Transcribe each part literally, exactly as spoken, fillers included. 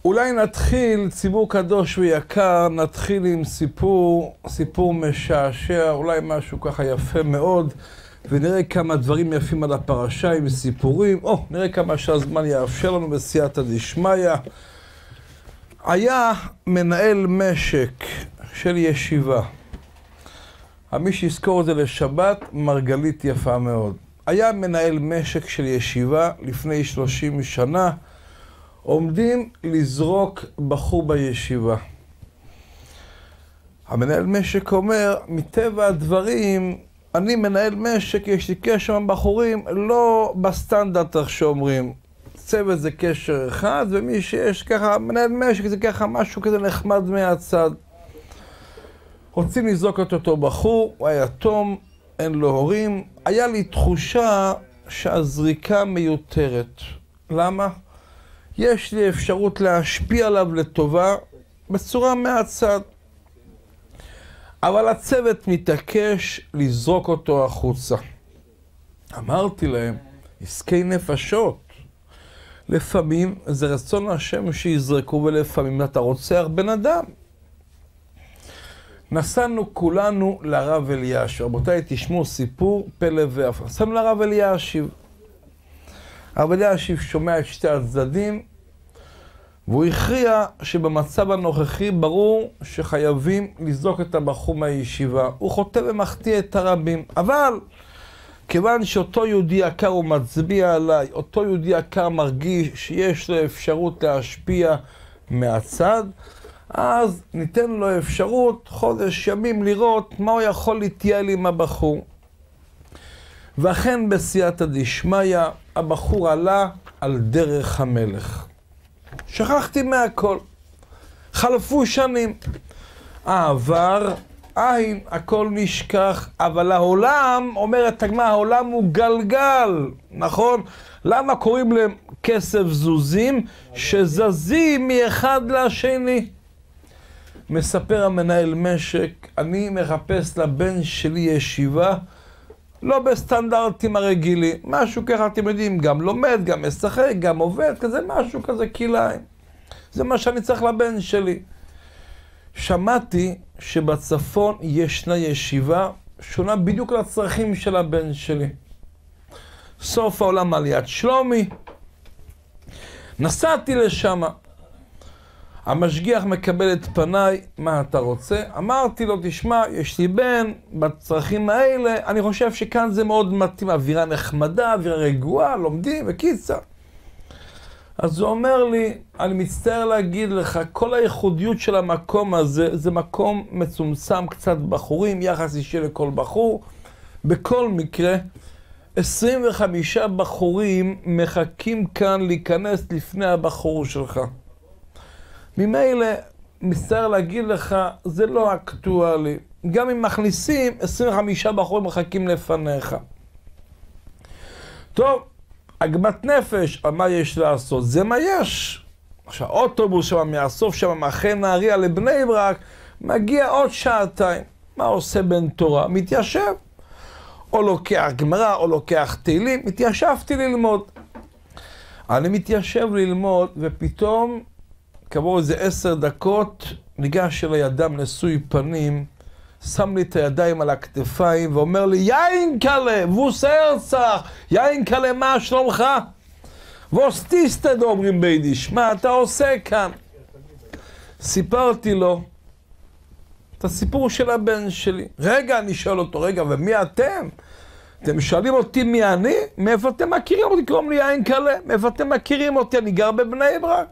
אולי נתחיל, ציבור קדוש ויקר, נתחיל עם סיפור, סיפור משעשע, אולי משהו ככה יפה מאוד, ונראה כמה דברים יפים על הפרשה עם סיפורים. או, נראה כמה שהזמן יאפשר לנו בסייעתא דשמיא. היה מנהל משק של ישיבה. מי שיזכור את זה לשבת, מרגלית יפה מאוד. היה מנהל משק של ישיבה לפני שלושים שנה, עומדים לזרוק בחור בישיבה. המנהל משק אומר, מטבע הדברים, אני מנהל משק, יש לי קשר עם בחורים, לא בסטנדרט איך שאומרים. צוות זה קשר אחד, ומי שיש ככה, מנהל משק זה ככה משהו כזה נחמד מהצד. רוצים לזרוק את אותו בחור, הוא היה יתום, אין לו הורים. היה לי תחושה שהזריקה מיותרת. למה? יש לי אפשרות להשפיע עליו לטובה בצורה מהצד. אבל הצוות מתעקש לזרוק אותו החוצה. אמרתי להם, עסקי נפשות. לפעמים זה רצון השם שיזרקו, ולפעמים אתה רוצח בן אדם. נסענו כולנו לרב אלישיב. רבותיי, תשמעו סיפור פלא והפלא. נסענו לרב אלישיב. הרב אלישיב שומע את שתי הצדדים, והוא הכריע שבמצב הנוכחי ברור שחייבים לזרוק את הבחור מהישיבה. הוא חוטא ומחטיא את הרבים. אבל כיוון שאותו יהודי יקר הוא מצביע עליי, אותו יהודי יקר מרגיש שיש לו אפשרות להשפיע מהצד, אז ניתן לו אפשרות חודש ימים לראות מה הוא יכול להתייעל עם הבחור. ואכן בסייעתא דשמיא הבחור עלה על דרך המלך. שכחתי מהכל. חלפו שנים. העבר, אין, הכל נשכח, אבל העולם, אומרת הגמרא, העולם הוא גלגל, נכון? למה קוראים להם כסף זוזים? שזזים מאחד לשני. מספר המנהל משק, אני מחפש לבן שלי ישיבה, לא בסטנדרטים הרגילים, משהו ככה אתם יודעים, גם לומד, גם משחק, גם עובד, כזה משהו כזה כלאיים. זה מה שאני צריך לבן שלי. שמעתי שבצפון ישנה ישיבה שונה בדיוק לצרכים של הבן שלי. סוף העולם על יד שלומי. נסעתי לשם. המשגיח מקבל את פניי, מה אתה רוצה? אמרתי לו, תשמע, יש לי בן, בצרכים האלה, אני חושב שכאן זה מאוד מתאים, אווירה נחמדה, אווירה רגועה, לומדים וקיצה. אז הוא אומר לי, אני מצטער להגיד לך, כל הייחודיות של המקום הזה, זה מקום מצומצם קצת בחורים, יחס אישי לכל בחור. בכל מקרה, עשרים וחמישה בחורים מחכים כאן להיכנס לפני הבחור שלך. ממילא, מצטער להגיד לך, זה לא אקטואלי. גם אם מכניסים, עשרים וחמישה בחורים מחכים לפניך. טוב, עגמת נפש, מה יש לעשות? זה מה יש. עכשיו, אוטובוס שם, מהסוף שם, מאחרי נהריה לבני ברק, מגיע עוד שעתיים. מה עושה בן תורה? מתיישב. או לוקח גמרא, או לוקח תהילים, מתיישבתי ללמוד. אני מתיישב ללמוד, ופתאום, כעבור איזה עשר דקות, ניגש אל הידם נשוי פנים, שם לי את הידיים על הכתפיים, ואומר לי, יין קלה, ווס הרצח, יין קלה, מה שלומך? ווס טיסטד, אומרים ביידיש, מה אתה עושה כאן? סיפרתי לו את הסיפור של הבן שלי. רגע, אני שואל אותו, רגע, ומי אתם? אתם שואלים אותי מי אני? מאיפה אתם מכירים אותי? קוראים לי יין קלה. מאיפה אתם מכירים אותי? אני גר בבני ברק.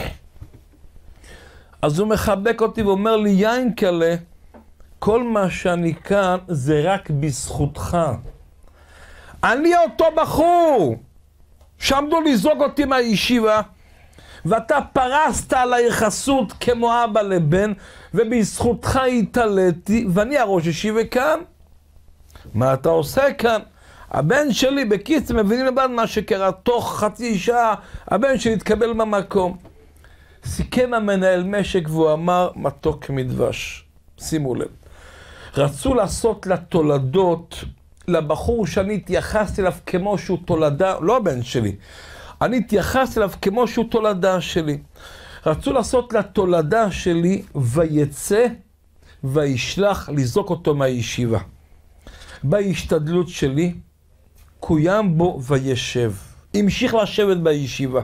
אז הוא מחבק אותי ואומר לי, יין קלה, כל מה שאני כאן זה רק בזכותך. אני אותו בחור שעמדו לזרוק אותי מהישיבה, ואתה פרסת על היחסות כמו אבא לבן, ובזכותך התעליתי, ואני הראש ישיבה כאן. מה אתה עושה כאן? הבן שלי בקיץ, מבינים לבד מה שקרה, תוך חצי שעה הבן שלי התקבל במקום. סיכם המנהל משק והוא אמר, מתוק מדבש. שימו לב. רצו לעשות לתולדות, לבחור שאני התייחסתי אליו כמו שהוא תולדה, לא הבן שלי, אני התייחסתי אליו כמו שהוא תולדה שלי. רצו לעשות לתולדה שלי ויצא וישלח לזרוק אותו מהישיבה. בהשתדלות שלי קוים בו וישב. המשיך לשבת בישיבה.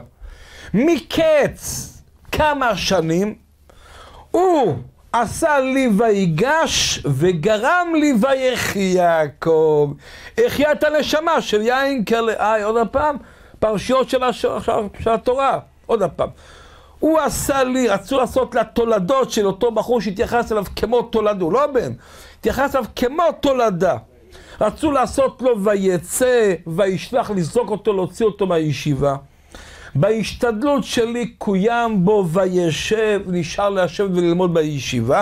מקץ כמה שנים הוא עשה לי ויגש וגרם לי ויחי יעקב. החיה את הנשמה של יענקל'ה. איי, עוד הפעם, פרשיות של, הש... של התורה. עוד הפעם. הוא עשה לי, רצו לעשות לתולדות של אותו בחור שהתייחס אליו כמו תולדו, לא בן, התייחס אליו כמו תולדה. רצו לעשות לו ויצא, וישלח לזרוק אותו, להוציא אותו מהישיבה. בהשתדלות שלי קוים בו וישב, נשאר לשבת וללמוד בישיבה.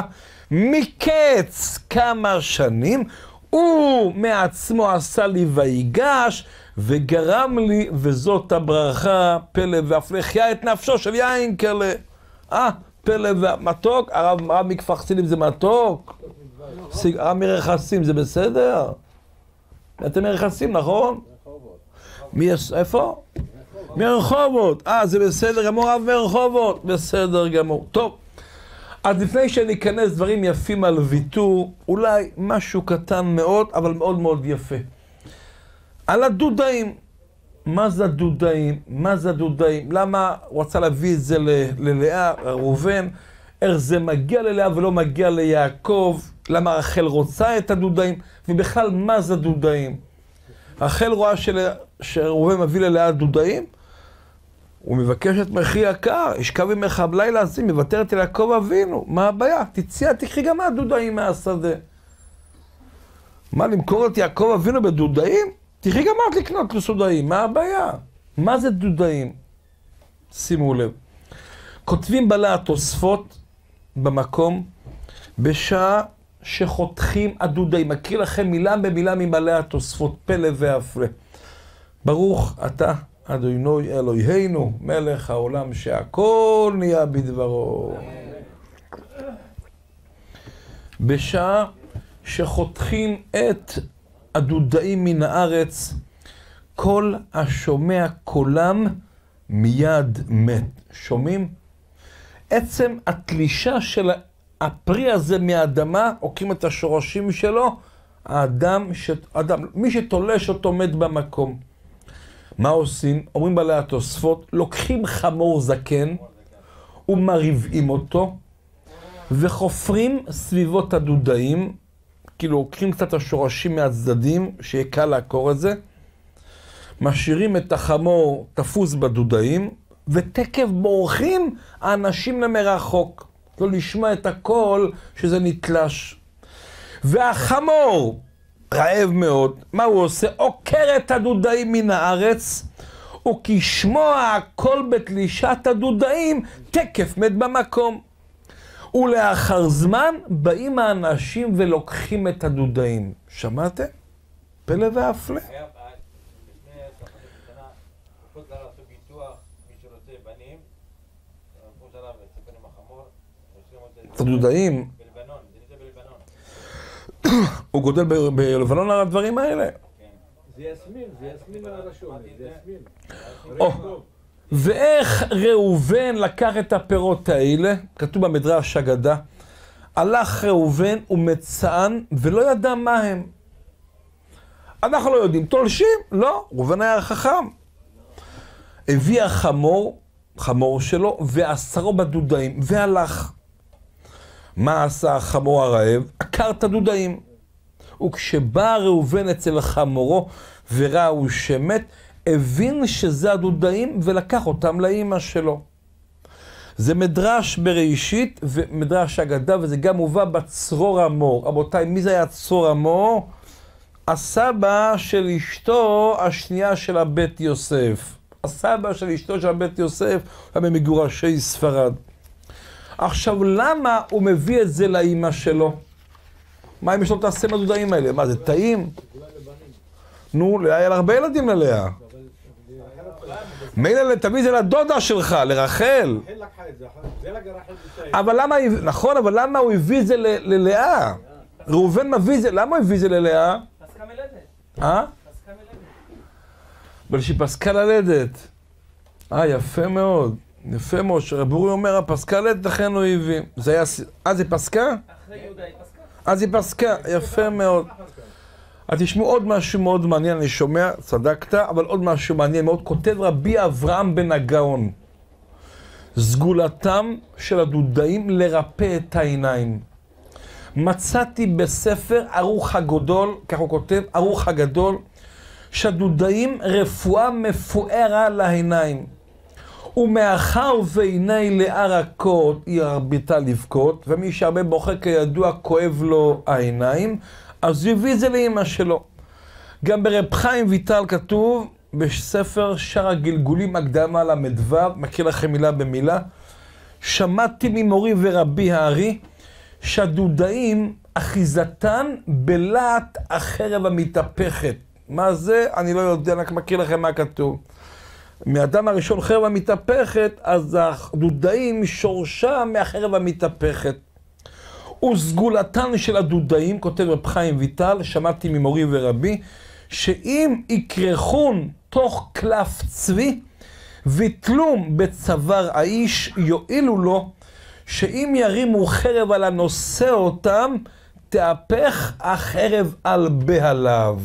מקץ כמה שנים, הוא מעצמו עשה לי ויגש, וגרם לי, וזאת הברכה, פלא והפלא, חיה את נפשו של יענקל'ה. אה, פלא ומתוק, הרב, הרב מכפר חסידים זה מתוק? הרב מרכסים זה בסדר? אתם מרכסים, נכון? מי יש, איפה? מרחובות. אה, זה בסדר גמור, רב מרחובות. בסדר גמור. טוב. אז לפני שניכנס דברים יפים על ויתור, אולי משהו קטן מאוד, אבל מאוד מאוד יפה. על הדודאים. מה זה הדודאים? מה זה הדודאים? למה הוא רצה להביא את זה ללאה, ראובן? איך זה מגיע ללאה ולא מגיע ליעקב? למה רחל רוצה את הדודאים? ובכלל, מה זה הדודאים? רחל רואה של... שראובן מביא ללאה דודאים, הוא מבקש את מחי יקר, ישכב עמך בלילה הזה, מוותרת אל יעקב אבינו. מה הבעיה? תציע, תקחי גם מהדודאים מהשדה. מה, למכור את יעקב אבינו בדודאים? תקחי גם את לקנות לסודאים, מה הבעיה? מה זה דודאים? שימו לב. כותבים בעלי התוספות במקום, בשעה שחותכים הדודאים. אקריא לכם מילה במילה מבעלי התוספות, פלא והפלא. ברוך אתה אדוני אלוהינו, מלך העולם שהכל נהיה בדברו. בשעה שחותכים את הדודאים מן הארץ, כל השומע קולם מיד מת. שומעים? עצם התלישה של הפרי הזה מהאדמה, עוקרים את השורשים שלו, האדם, ש... אדם, מי שתולש אותו מת במקום. מה עושים? אומרים בעלי התוספות, לוקחים חמור זקן ומרבעים אותו, וחופרים סביבות הדודאים, כאילו לוקחים קצת השורשים מהצדדים, שיהיה קל לעקור את זה, משאירים את החמור תפוס בדודאים, ותקף בורחים האנשים למרחוק, לא לשמוע את הכל שזה נתלש. והחמור רעב מאוד, מה הוא עושה? עוקר את הדודאים מן הארץ, וכשמוע הכל בתלישת הדודאים, תקף מת במקום. ולאחר זמן באים האנשים ולוקחים את הדודאים. שמעתם? פלא והפלא. את הדודאים. בלבנון, זה נמצא בלבנון. הוא גודל בלבנון על הדברים האלה. זה יסמין, זה יסמין על הרשום, זה יסמין. ואיך ראובן לקח את הפירות האלה, כתוב במדרש אגדה, הלך ראובן ומצען ולא ידע מה הם. אנחנו לא יודעים, תולשים? לא, ראובן היה חכם. הביא החמור, חמור שלו, ועשרו בדודאים, והלך. מה עשה החמור הרעב? עקר את הדודאים. וכשבא ראובן אצל חמורו וראה הוא שמת, הבין שזה הדודאים ולקח אותם לאמא שלו. זה מדרש בראשית ומדרש אגדה, וזה גם מובא בצרור המור. רבותיי, מי זה היה צרור המור? הסבא של אשתו השנייה של הבית יוסף. הסבא של אשתו של הבית יוסף היה ממגורשי ספרד. עכשיו, למה הוא מביא את זה לאמא שלו? מה אם יש לו תעשה מהדודאים האלה? מה, זה טעים? נו, לאה היה לה הרבה ילדים ללאה. מילא תביא את זה לדודה שלך, לרחל. אבל למה, נכון, אבל למה הוא הביא את זה ללאה? ראובן מביא את זה, למה הוא הביא את זה ללאה? פסקה מלדת. אה? פסקה מלדת. אבל שהיא פסקה ללדת. אה, יפה מאוד. יפה מאוד, שרב אורי אומר, הפסקה לתכן אויבים. זה היה... אז היא פסקה? אחרי יהודה היא פסקה. אז היא פסקה, יפה מאוד. אז תשמעו עוד משהו מאוד מעניין, אני שומע, צדקת, אבל עוד משהו מעניין מאוד. כותב רבי אברהם בן הגאון, סגולתם של הדודאים לרפא את העיניים. מצאתי בספר ערוך הגדול, כך הוא כותב, ערוך הגדול, שהדודאים רפואה מפוארה לעיניים. ומאחר ועיני לאה רכות היא הרביתה לבכות, ומי שהרבה בוכה כידוע כואב לו העיניים, אז הוא הביא את זה לאמא שלו. גם ברב חיים ויטל כתוב בספר שער הגלגולים הקדמה למדו, מכיר לכם מילה במילה, שמעתי ממורי ורבי הארי שהדודאים אחיזתן בלהט החרב המתהפכת. מה זה? אני לא יודע, רק מכיר לכם מה כתוב. מאדם הראשון חרב המתהפכת, אז הדודאים שורשה מהחרב המתהפכת. וסגולתן של הדודאים, כותב רב חיים ויטל, שמעתי ממורי ורבי, שאם יקרחון תוך קלף צבי, ותלום בצוואר האיש יועילו לו, שאם ירימו חרב על הנושא אותם, תהפך החרב על בהליו.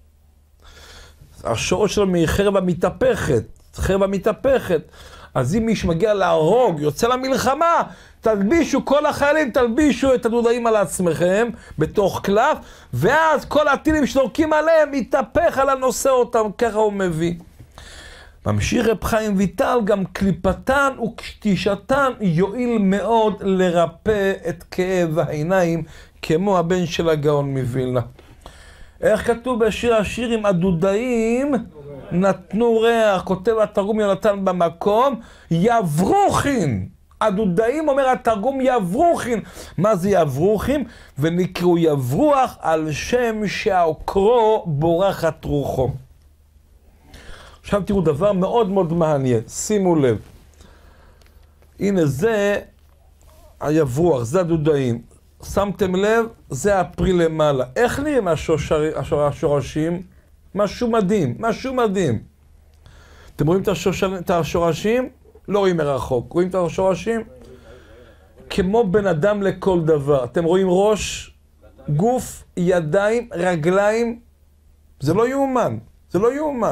השורש שלו מחרב המתהפכת, חרב המתהפכת. אז אם מישהו מגיע להרוג, יוצא למלחמה, תלבישו, כל החיילים תלבישו את הדודאים על עצמכם בתוך קלף, ואז כל הטילים שזורקים עליהם יתהפך על הנושא אותם, ככה הוא מביא. ממשיך רב חיים ויטל, גם קליפתן וקטישתן יועיל מאוד לרפא את כאב העיניים, כמו הבן של הגאון מווילנה. איך כתוב בשיר השירים, הדודאים נתנו ריח, כותב התרגום יונתן במקום, יברוכין. הדודאים אומר התרגום יברוכין. מה זה יברוכין? ונקראו יברוח על שם שהעוקרו בורחת רוחו. עכשיו תראו דבר מאוד מאוד מעניין, שימו לב. הנה זה היברוח, זה הדודאים. שמתם לב, זה הפרי למעלה. איך נראים השורש, השורשים? משהו מדהים, משהו מדהים. אתם רואים את, השורש, את השורשים? לא רואים מרחוק. רואים את השורשים? כמו בן אדם לכל דבר. אתם רואים ראש, גוף, ידיים, רגליים. זה לא יאומן. זה לא יאומן.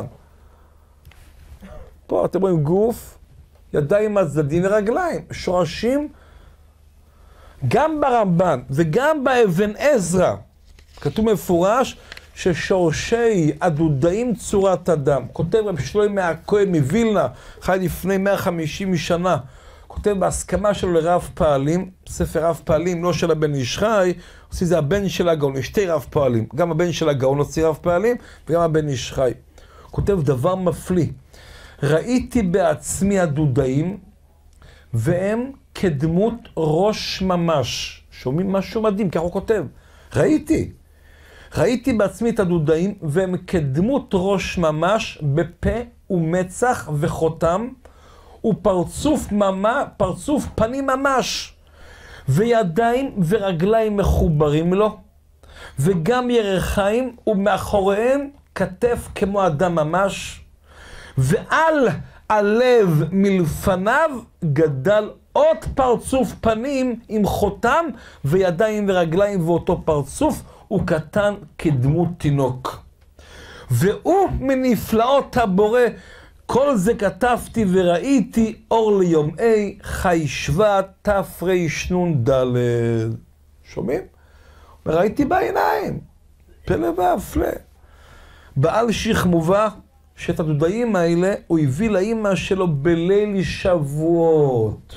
פה אתם רואים גוף, ידיים הצדדים ורגליים. שורשים, גם ברמב"ן וגם באבן עזרא, כתוב מפורש ששורשי הדודאים צורת אדם. כותב רב שלמה הכהן מווילנה, חי לפני מאה וחמישים שנה, כותב בהסכמה שלו לרב פעלים, ספר רב פעלים, לא של הבן איש חי, עושה זה הבן של הגאון, יש שתי רב פעלים, גם הבן של הגאון הוציא רב פעלים, וגם הבן איש חי. כותב דבר מפליא, ראיתי בעצמי הדודאים, והם כדמות ראש ממש. שומעים משהו מדהים, כך הוא כותב. ראיתי. ראיתי בעצמי את הדודאים, והם כדמות ראש ממש, בפה ומצח וחותם, ופרצוף ממה, פרצוף פנים ממש. וידיים ורגליים מחוברים לו, וגם ירחיים, ומאחוריהם כתף כמו אדם ממש. ועל הלב מלפניו גדל עוד פרצוף פנים עם חותם וידיים ורגליים, ואותו פרצוף הוא קטן כדמות תינוק. והוא מנפלאות הבורא, כל זה כתבתי וראיתי אור ליומי חי שבט תרנ"ד. שומעים? וראיתי בעיניים, פלא והפלא. בעל שיך מובא שאת הדודאים האלה הוא הביא לאמא שלו בליל שבועות.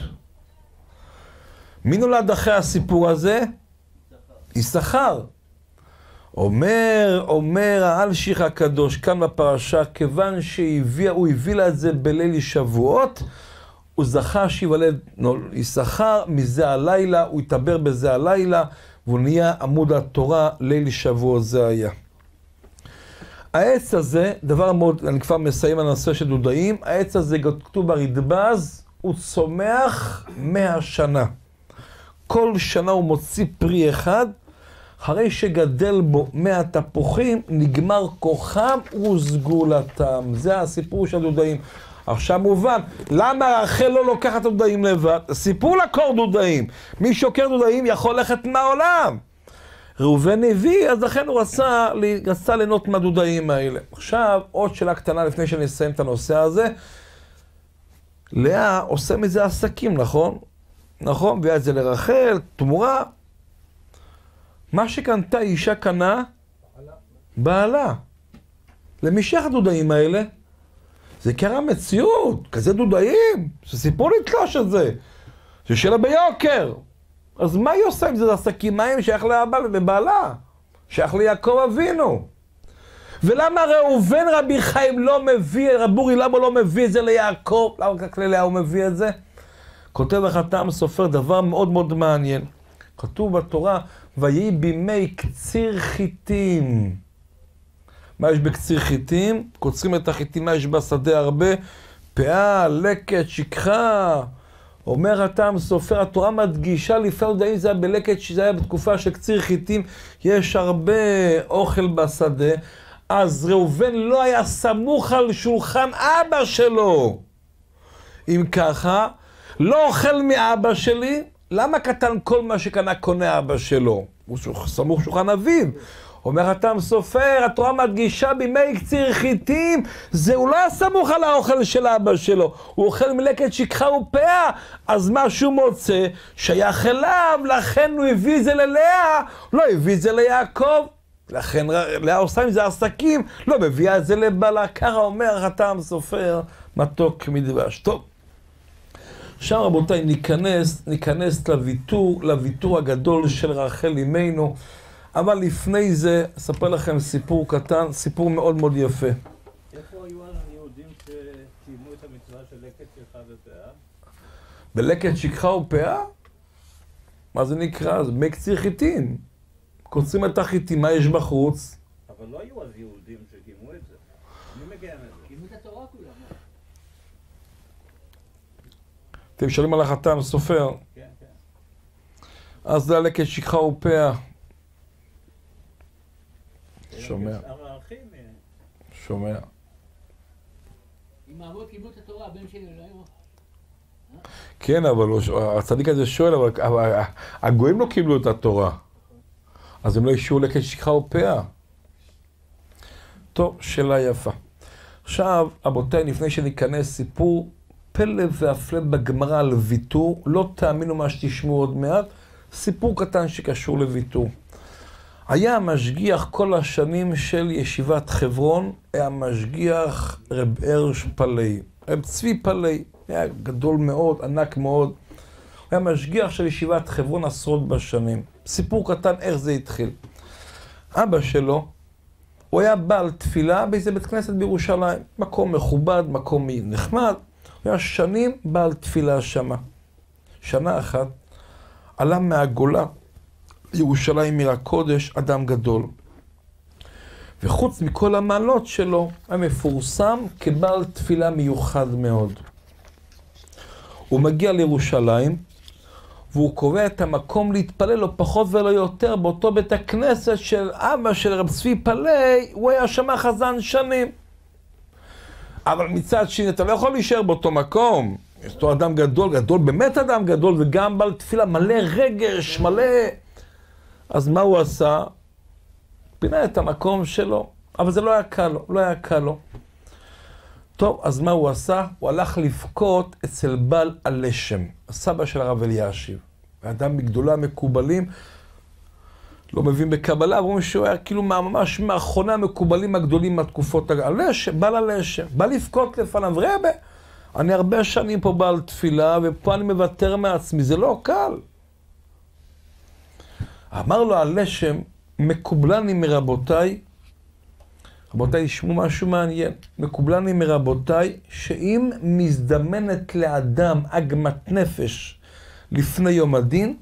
מי נולד אחרי הסיפור הזה? יששכר. אומר, אומר העל שיך הקדוש כאן בפרשה, כיוון שהוא הביא לה את זה בליל שבועות, הוא זכה שיוולד יששכר, מזה הלילה, הוא התעבר בזה הלילה, והוא נהיה עמוד התורה, ליל שבועות זה היה. העץ הזה, דבר מאוד, אני כבר מסיים על הנושא של דודאים, העץ הזה כתוב ברדב"ז, הוא צומח מאה שנה. כל שנה הוא מוציא פרי אחד, אחרי שגדל בו מאה תפוחים, נגמר כוחם וסגולתם. זה הסיפור של הדודאים. עכשיו מובן, למה רחל לא לוקחת דודאים לבד? סיפור לקור דודאים. מי שוקר דודאים יכול ללכת מהעולם. ראובן הביא, אז לכן הוא רצה, רצה ליהנות מהדודאים האלה. עכשיו, עוד שאלה קטנה לפני שאני אסיים את הנושא הזה. לאה עושה מזה עסקים, נכון? נכון? מביאה את זה לרחל, תמורה. מה שקנתה אישה קנה? בעלה. למי שייך הדודאים האלה? זה קרה מציאות, כזה דודאים. זה סיפור לתלוש את זה. זה שאלה ביוקר. אז מה היא עושה עם זה? עסקים מים שייך לבעלה ובעלה? שייך ליעקב אבינו. ולמה ראובן רבי חיים לא מביא, רבורי למה לא מביא את זה ליעקב? למה רק ללאה הוא מביא את זה? כותב החתם סופר דבר מאוד מאוד מעניין. כתוב בתורה, ויהי בימי קציר חיטים. מה יש בקציר חיטים? קוצרים את החיטים, מה יש בשדה הרבה? פאה, לקט, שכחה. אומר החתם סופר, התורה מדגישה לפני דודאים זה היה בלקט, שזה היה בתקופה של קציר חיטים, יש הרבה אוכל בשדה. אז ראובן לא היה סמוך על שולחן אבא שלו. אם ככה, לא אוכל מאבא שלי, למה קטן כל מה שקנה קונה אבא שלו? הוא סמוך שולחן אביו. אומר החתם סופר, התורה מדגישה בימי קציר חיטים, זה הוא לא היה סמוך על האוכל של אבא שלו, הוא אוכל מלקט שכחה ופאה, אז מה שהוא מוצא שייך אליו, לכן הוא הביא את זה ללאה, לא הביא את זה ליעקב. לכן לאה עושה עם זה עסקים, לא מביאה את זה לבעלה. ככה אומר החתם סופר, מתוק מדבש. טוב. עכשיו רבותיי, ניכנס, ניכנס לוויתור, לוויתור הגדול של רחל אמנו, אבל לפני זה, אספר לכם סיפור קטן, סיפור מאוד מאוד יפה. איפה היו היהודים שקיימו את המצווה של לקט שכחה ופאה? בלקט שכחה ופאה? מה זה נקרא? זה מי קציר חיטים. קוצרים את החיטים, מה יש בחוץ? אבל לא היו אז יהודים שקיימו את זה. מי מגיע מזה? קיימו את התורה כולם. אתם שואלים על החתם סופר. כן, כן. אז זה הלקט שכחה ופאה. שומע. הערכים. שומע. אם האבות קיבלו את התורה, הבן שלי לא היו. כן, אבל הצדיק הזה שואל, אבל הגויים לא קיבלו את התורה. אז הם לא אישרו לקט שכחה ופאה. טוב, שאלה יפה. עכשיו, רבותיי, לפני שניכנס סיפור פלא והפלא בגמרא על ויתור, לא תאמינו מה שתשמעו עוד מעט, סיפור קטן שקשור לויתור. היה המשגיח כל השנים של ישיבת חברון, היה משגיח רב הרש פלאי, רב צבי פלאי, היה גדול מאוד, ענק מאוד. הוא היה משגיח של ישיבת חברון עשרות בשנים. סיפור קטן איך זה התחיל. אבא שלו, הוא היה בעל תפילה באיזה בית כנסת בירושלים, מקום מכובד, מקום נחמד. הוא היה שנים בעל תפילה שמה. שנה אחת עלה מהגולה, ירושלים עיר הקודש, אדם גדול. וחוץ מכל המעלות שלו, היה מפורסם כבעל תפילה מיוחד מאוד. הוא מגיע לירושלים, והוא קובע את המקום להתפלל לו פחות ולא יותר באותו בית הכנסת של אבא של רב צבי פלאי, הוא היה שמה חזן שנים. אבל מצד שני, אתה לא יכול להישאר באותו מקום. יש אותו אדם גדול, גדול, באמת אדם גדול, וגם בעל תפילה מלא רגש, מלא... אז מה הוא עשה? פינה את המקום שלו, אבל זה לא היה קל לו, לא היה קל לו. טוב, אז מה הוא עשה? הוא הלך לבכות אצל בעל הלשם, הסבא של הרב אלישיב. האדם מגדולי המקובלים, לא מבין בקבלה, אבל הוא שהוא היה כאילו ממש מאחרוני המקובלים הגדולים מהתקופות הלשם, בעל הלשם. בא לבכות לפניו, רבה, אני הרבה שנים פה בעל תפילה, ופה אני מוותר מעצמי, זה לא קל. אמר לו הלשם, מקובלני מרבותיי, רבותיי, תשמעו משהו מעניין, מקובלני מרבותיי, שאם מזדמנת לאדם עגמת נפש לפני יום הדין,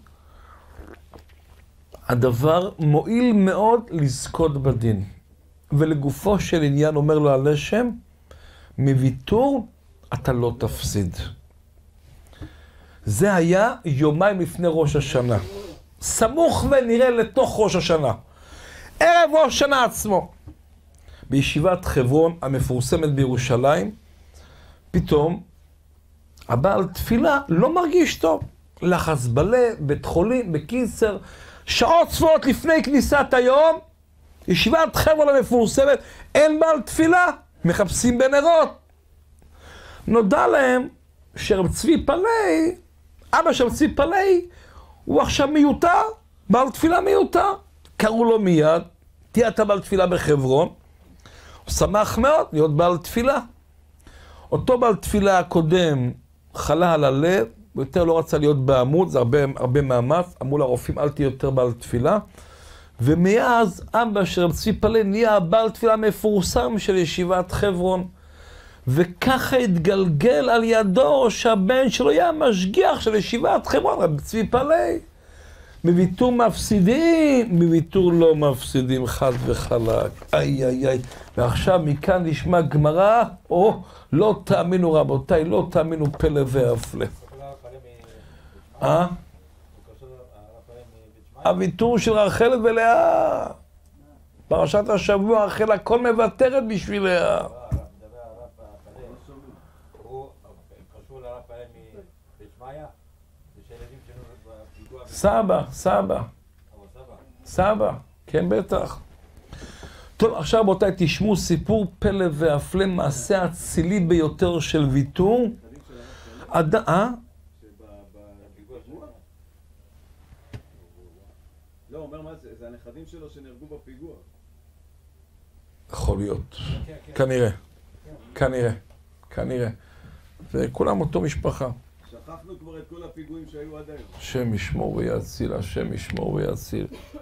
הדבר מועיל מאוד לזכות בדין. ולגופו של עניין אומר לו הלשם, מוויתור אתה לא תפסיד. זה היה יומיים לפני ראש השנה. סמוך ונראה לתוך ראש השנה. ערב ראש השנה עצמו. בישיבת חברון המפורסמת בירושלים, פתאום, הבעל תפילה לא מרגיש טוב. לחץ בלב, בית חולים, בקיצר, שעות ספורות לפני כניסת היום, ישיבת חברון המפורסמת, אין בעל תפילה, מחפשים בנרות. נודע להם שרב צבי פלאי, אבא של רב צבי פלאי, הוא עכשיו מיותר, בעל תפילה מיותר. קראו לו מיד, תהיה אתה בעל תפילה בחברון, הוא שמח מאוד להיות בעל תפילה. אותו בעל תפילה הקודם חלה על הלב, הוא יותר לא רצה להיות בעמוד, זה הרבה, הרבה מאמץ, אמרו לרופאים אל תהיה יותר בעל תפילה. ומאז אבא של רב צבי פלאי נהיה הבעל תפילה המפורסם של ישיבת חברון. וככה התגלגל על ידו שהבן שלו היה משגיח של ישיבת חברון, רב צבי פלאי. מוויתור מפסידים, מוויתור לא מפסידים, חד וחלק. איי איי איי. ועכשיו מכאן נשמע גמרא, או לא תאמינו רבותיי, לא תאמינו פלא והפלא. אה? הוויתור של רחל ולאה. פרשת השבוע, רחל הכל מוותרת בשביל לאה. סבא, סבא. סבא, כן בטח. טוב, עכשיו רבותיי, תשמעו סיפור פלא והפלא, מעשה אצילי ביותר של ויתור. עד... אה? לא, אומר מה זה, זה הנכדים שלו שנהרגו בפיגוע. יכול להיות. כנראה. כנראה. כנראה. וכולם אותו משפחה. שכחנו כבר את כל הפיגועים שהיו עד היום. השם ישמור ויציל, השם ישמור ויציל.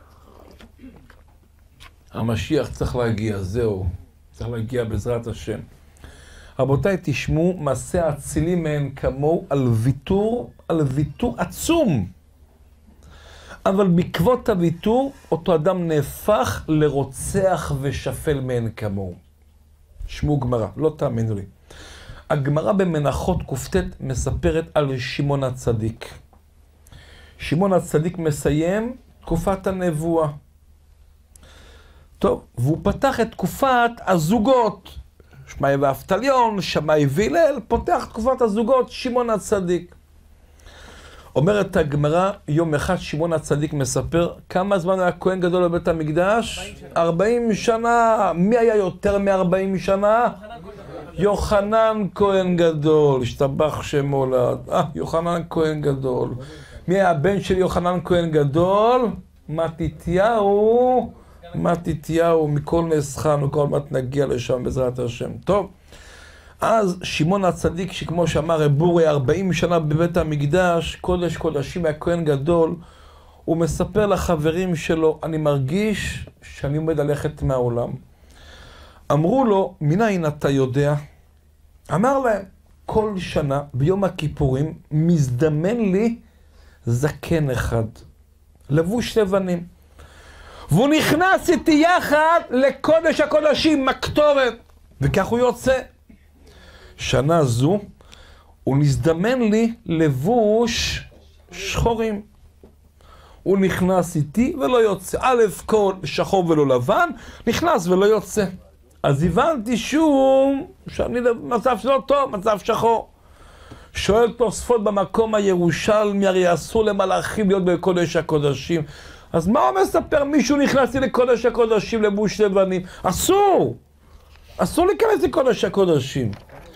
המשיח צריך להגיע, זהו. צריך להגיע בעזרת השם. רבותיי, תשמעו מעשה אצילי מעין כמוהו על ויתור, על ויתור עצום. אבל בעקבות הוויתור, אותו אדם נהפך לרוצח ושפל מעין כמוהו. שמעו גמרא, לא תאמינו לי. הגמרא במנחות קופטת מספרת על שמעון הצדיק. שמעון הצדיק מסיים תקופת הנבואה. טוב, והוא פתח את תקופת הזוגות. שמאי ואבטליון, שמאי והלל, פותח תקופת הזוגות, שמעון הצדיק. אומרת הגמרא, יום אחד שמעון הצדיק מספר, כמה זמן היה כהן גדול בבית המקדש? ארבעים שנה. מי היה יותר מ-ארבעים שנה? יוחנן כהן גדול, השתבח שמו לעד. אה, יוחנן כהן גדול. מי היה הבן של יוחנן כהן גדול? מתתיהו. מתתיהו, מכל נס חנו, כל מת נגיע לשם בעזרת השם. טוב, אז שמעון הצדיק, שכמו שאמר רב אורי, ארבעים שנה בבית המקדש, קודש קודשים היה כהן גדול, הוא מספר לחברים שלו, אני מרגיש שאני עומד ללכת מהעולם. אמרו לו, מניין אתה יודע? אמר להם, כל שנה ביום הכיפורים מזדמן לי זקן אחד, לבוש לבנים. והוא נכנס איתי יחד לקודש הקודשים, מקטורת, וכך הוא יוצא. שנה זו הוא נזדמן לי לבוש שחורים. הוא נכנס איתי ולא יוצא. א' כל שחור ולא לבן, נכנס ולא יוצא. אז הבנתי שום, שאני מצב שלא טוב, מצב שחור. שואל תוספות במקום הירושלמי, הרי אסור למלאכים להיות בקודש הקודשים. אז מה הוא מספר? מישהו נכנסי לקודש הקודשים לבוש לבנים. אסור! אסור להיכנס לקודש הקודשים.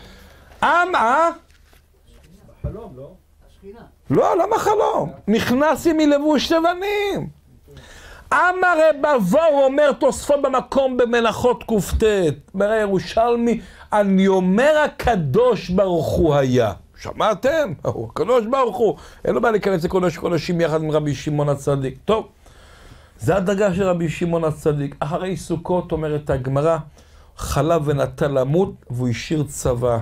אה? חלום, לא? השכינה. לא, למה חלום? נכנסי מלבוש לבנים. אמר רב אבור, אומר תוספות במקום במלאכות קופטת. אומר הירושלמי, אני אומר הקדוש ברוך הוא היה. שמעתם? הקדוש ברוך הוא. אין לו בעיה להיכנס לקודש קודשים יחד עם רבי שמעון הצדיק. טוב, זה הדרגה של רבי שמעון הצדיק. אחרי סוכות אומרת הגמרא, חלה ונטה למות והוא השאיר צבא.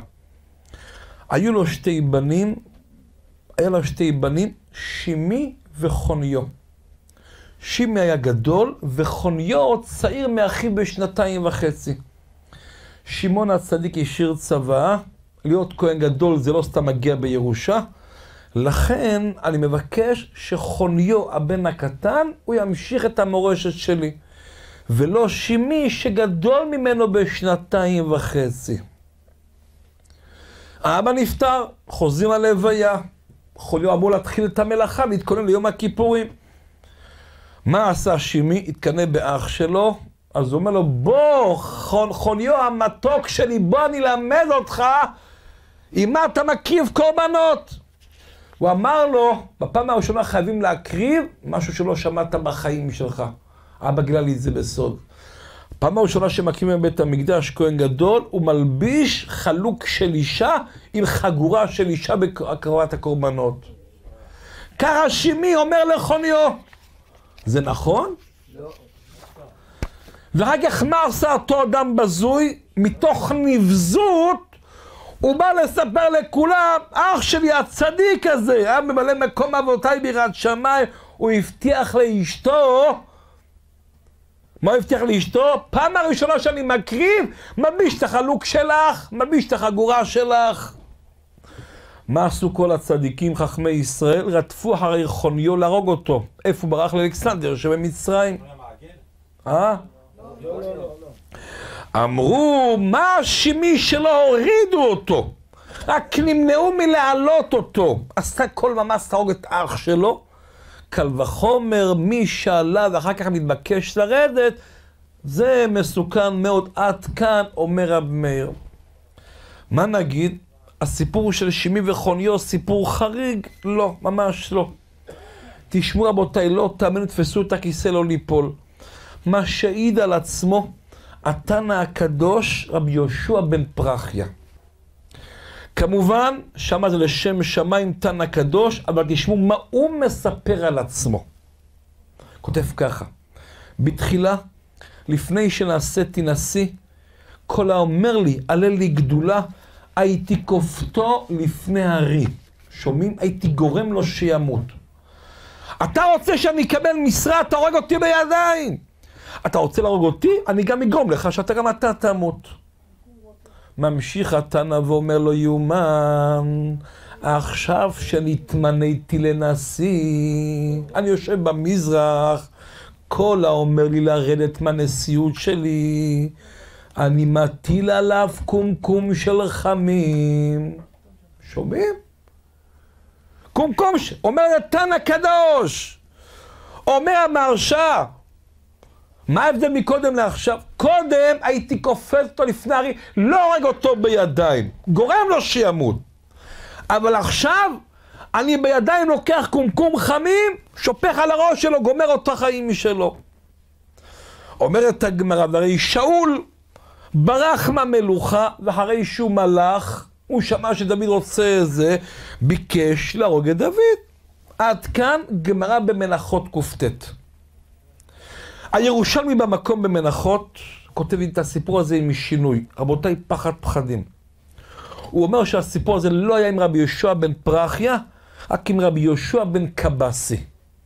היו לו שתי בנים, היה לו שתי בנים, שימי וחוניו. שימי היה גדול וחוניו צעיר מאחיו בשנתיים וחצי. שמעון הצדיק השאיר צבא, להיות כהן גדול זה לא סתם מגיע בירושה, לכן אני מבקש שחוניו, הבן הקטן, הוא ימשיך את המורשת שלי, ולא שימי שגדול ממנו בשנתיים וחצי. האבא נפטר, חוזרים ללוויה. חוליו אמור להתחיל את המלאכה, להתכונן ליום הכיפורים. מה עשה שימי? התקנא באח שלו, אז הוא אומר לו, בוא, חוליו המתוק שלי, בוא אני אלמד אותך, עם מה אתה מקריב קורבנות. הוא אמר לו, בפעם הראשונה חייבים להקריב משהו שלא שמעת בחיים שלך. אבא גילה לי את זה בסוד. פעם הראשונה שמקימים בבית המקדש, כהן גדול, הוא מלביש חלוק של אישה עם חגורה של אישה בהקרבת הקורבנות. ככה שימי אומר לחוניו. זה נכון? לא. ואחר כך מה עשה אותו אדם בזוי? מתוך נבזות, הוא בא לספר לכולם, אח שלי הצדיק הזה, היה ממלא מקום אבותיי ביראת שמיים, הוא הבטיח לאשתו, מה הוא הבטיח לאשתו? פעם הראשונה שאני מקריב, מלביש את החלוק שלך, מלביש את החגורה שלך. מה עשו כל הצדיקים חכמי ישראל? רדפו אחרי חוניו להרוג אותו. איפה הוא ברח? לאלכסנדר שבמצרים. אה? לא, לא, לא. אמרו, מה שימי שלא הורידו אותו? רק נמנעו מלהעלות אותו. עשתה כל ממש תהרוג את אח שלו. קל וחומר, מי שעלה ואחר כך מתבקש לרדת, זה מסוכן מאוד. עד כאן, אומר רב מאיר. מה נגיד? הסיפור של שימי וחוניו, סיפור חריג? לא, ממש לא. תשמעו רבותיי, לא תאמינו, תפסו את הכיסא לא ליפול. מה שהעיד על עצמו, התנא הקדוש רבי יהושע בן פרחיה. כמובן, שמה זה לשם שמיים תנא קדוש, אבל תשמעו מה הוא מספר על עצמו. כותב ככה, בתחילה, לפני שנעשיתי נשיא, כל האומר לי, עלה לי גדולה, הייתי כופתו לפני הרי. שומעים? הייתי גורם לו שימות. אתה רוצה שאני אקבל משרה, אתה הורג אותי בידיים. אתה רוצה להרוג אותי? אני גם אגרום לך שאתה גם אתה תמות. ממשיך התנא ואומר לו, יומן, עכשיו שנתמניתי לנשיא, אני יושב במזרח, כל האומר לי לרדת מהנשיאות שלי, אני מטיל עליו קומקום של רחמים. שומעים? קומקום, ש... אומר התנא קדוש, אומר המהרש"א, מה ההבדל מקודם לעכשיו? קודם הייתי כופת אותו לפני הרי, לא הורג אותו בידיים, גורם לו שימות. אבל עכשיו אני בידיים לוקח קומקום חמים, שופך על הראש שלו, גומר אותו חיים משלו. אומרת הגמרא, והרי שאול ברח מהמלוכה, ואחרי שהוא מלך, הוא שמע שדוד רוצה זה, ביקש להרוג את דוד. עד כאן גמרא במנחות קופטט. הירושלמי במקום במנחות, כותב את הסיפור הזה עם שינוי. רבותיי, פחד פחדים. הוא אומר שהסיפור הזה לא היה עם רבי יהושע בן פרחיה, רק עם רבי יהושע בן קבסי.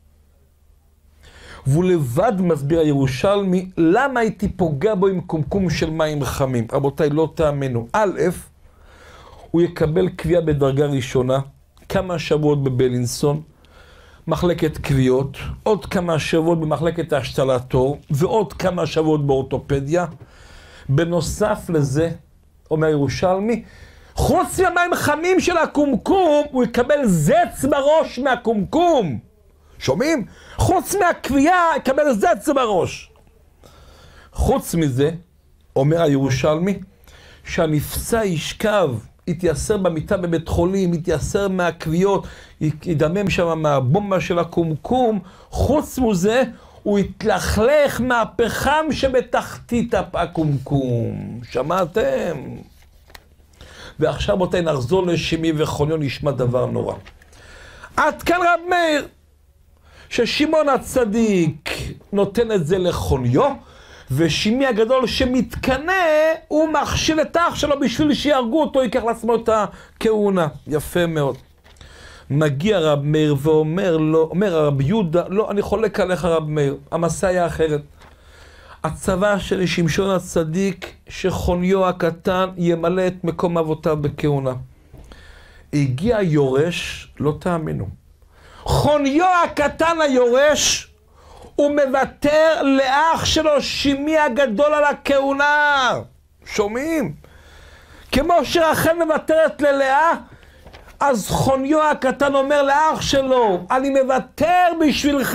והוא לבד מסביר הירושלמי, למה הייתי פוגע בו עם קומקום של מים חמים? רבותיי, לא תאמינו. א', הוא יקבל קביעה בדרגה ראשונה, כמה שבועות בבלינסון, מחלקת קביעות, עוד כמה שבועות במחלקת השתלת עור, ועוד כמה שבועות באורתופדיה. בנוסף לזה, אומר ירושלמי, חוץ מהמים חמים של הקומקום, הוא יקבל זץ בראש מהקומקום. שומעים? חוץ מהקביעה, יקבל זץ בראש. חוץ מזה, אומר הירושלמי, שהנפצע ישכב, יתייסר במיטה בבית חולים, יתייסר מהקביעות, ידמם שם מהבומבה של הקומקום. חוץ מזה, הוא יתלכלך מהפחם שבתחתית הקומקום. שמעתם? ועכשיו בואי נחזור לשימי וחוניו, נשמע דבר נורא. עד כאן רב מאיר, ששמעון הצדיק נותן את זה לחוניו, ושימי הגדול שמתקנא, הוא מכשיל את האח שלו בשביל שיהרגו אותו, ייקח לעצמו את הכהונה. יפה מאוד. מגיע רב מאיר ואומר לו, אומר הרב יהודה, לא, אני חולק עליך רב מאיר, המסע היה אחרת. הצבא של שמשון הצדיק, שחוניו הקטן ימלא את מקום אבותיו בכהונה. הגיע יורש, לא תאמינו. חוניו הקטן היורש, הוא מוותר לאח שלו שימי הגדול על הכהונה. שומעים? כמו שרחל מוותרת ללאה, אז חוניו הקטן אומר לאח שלו, אני מוותר בשבילך.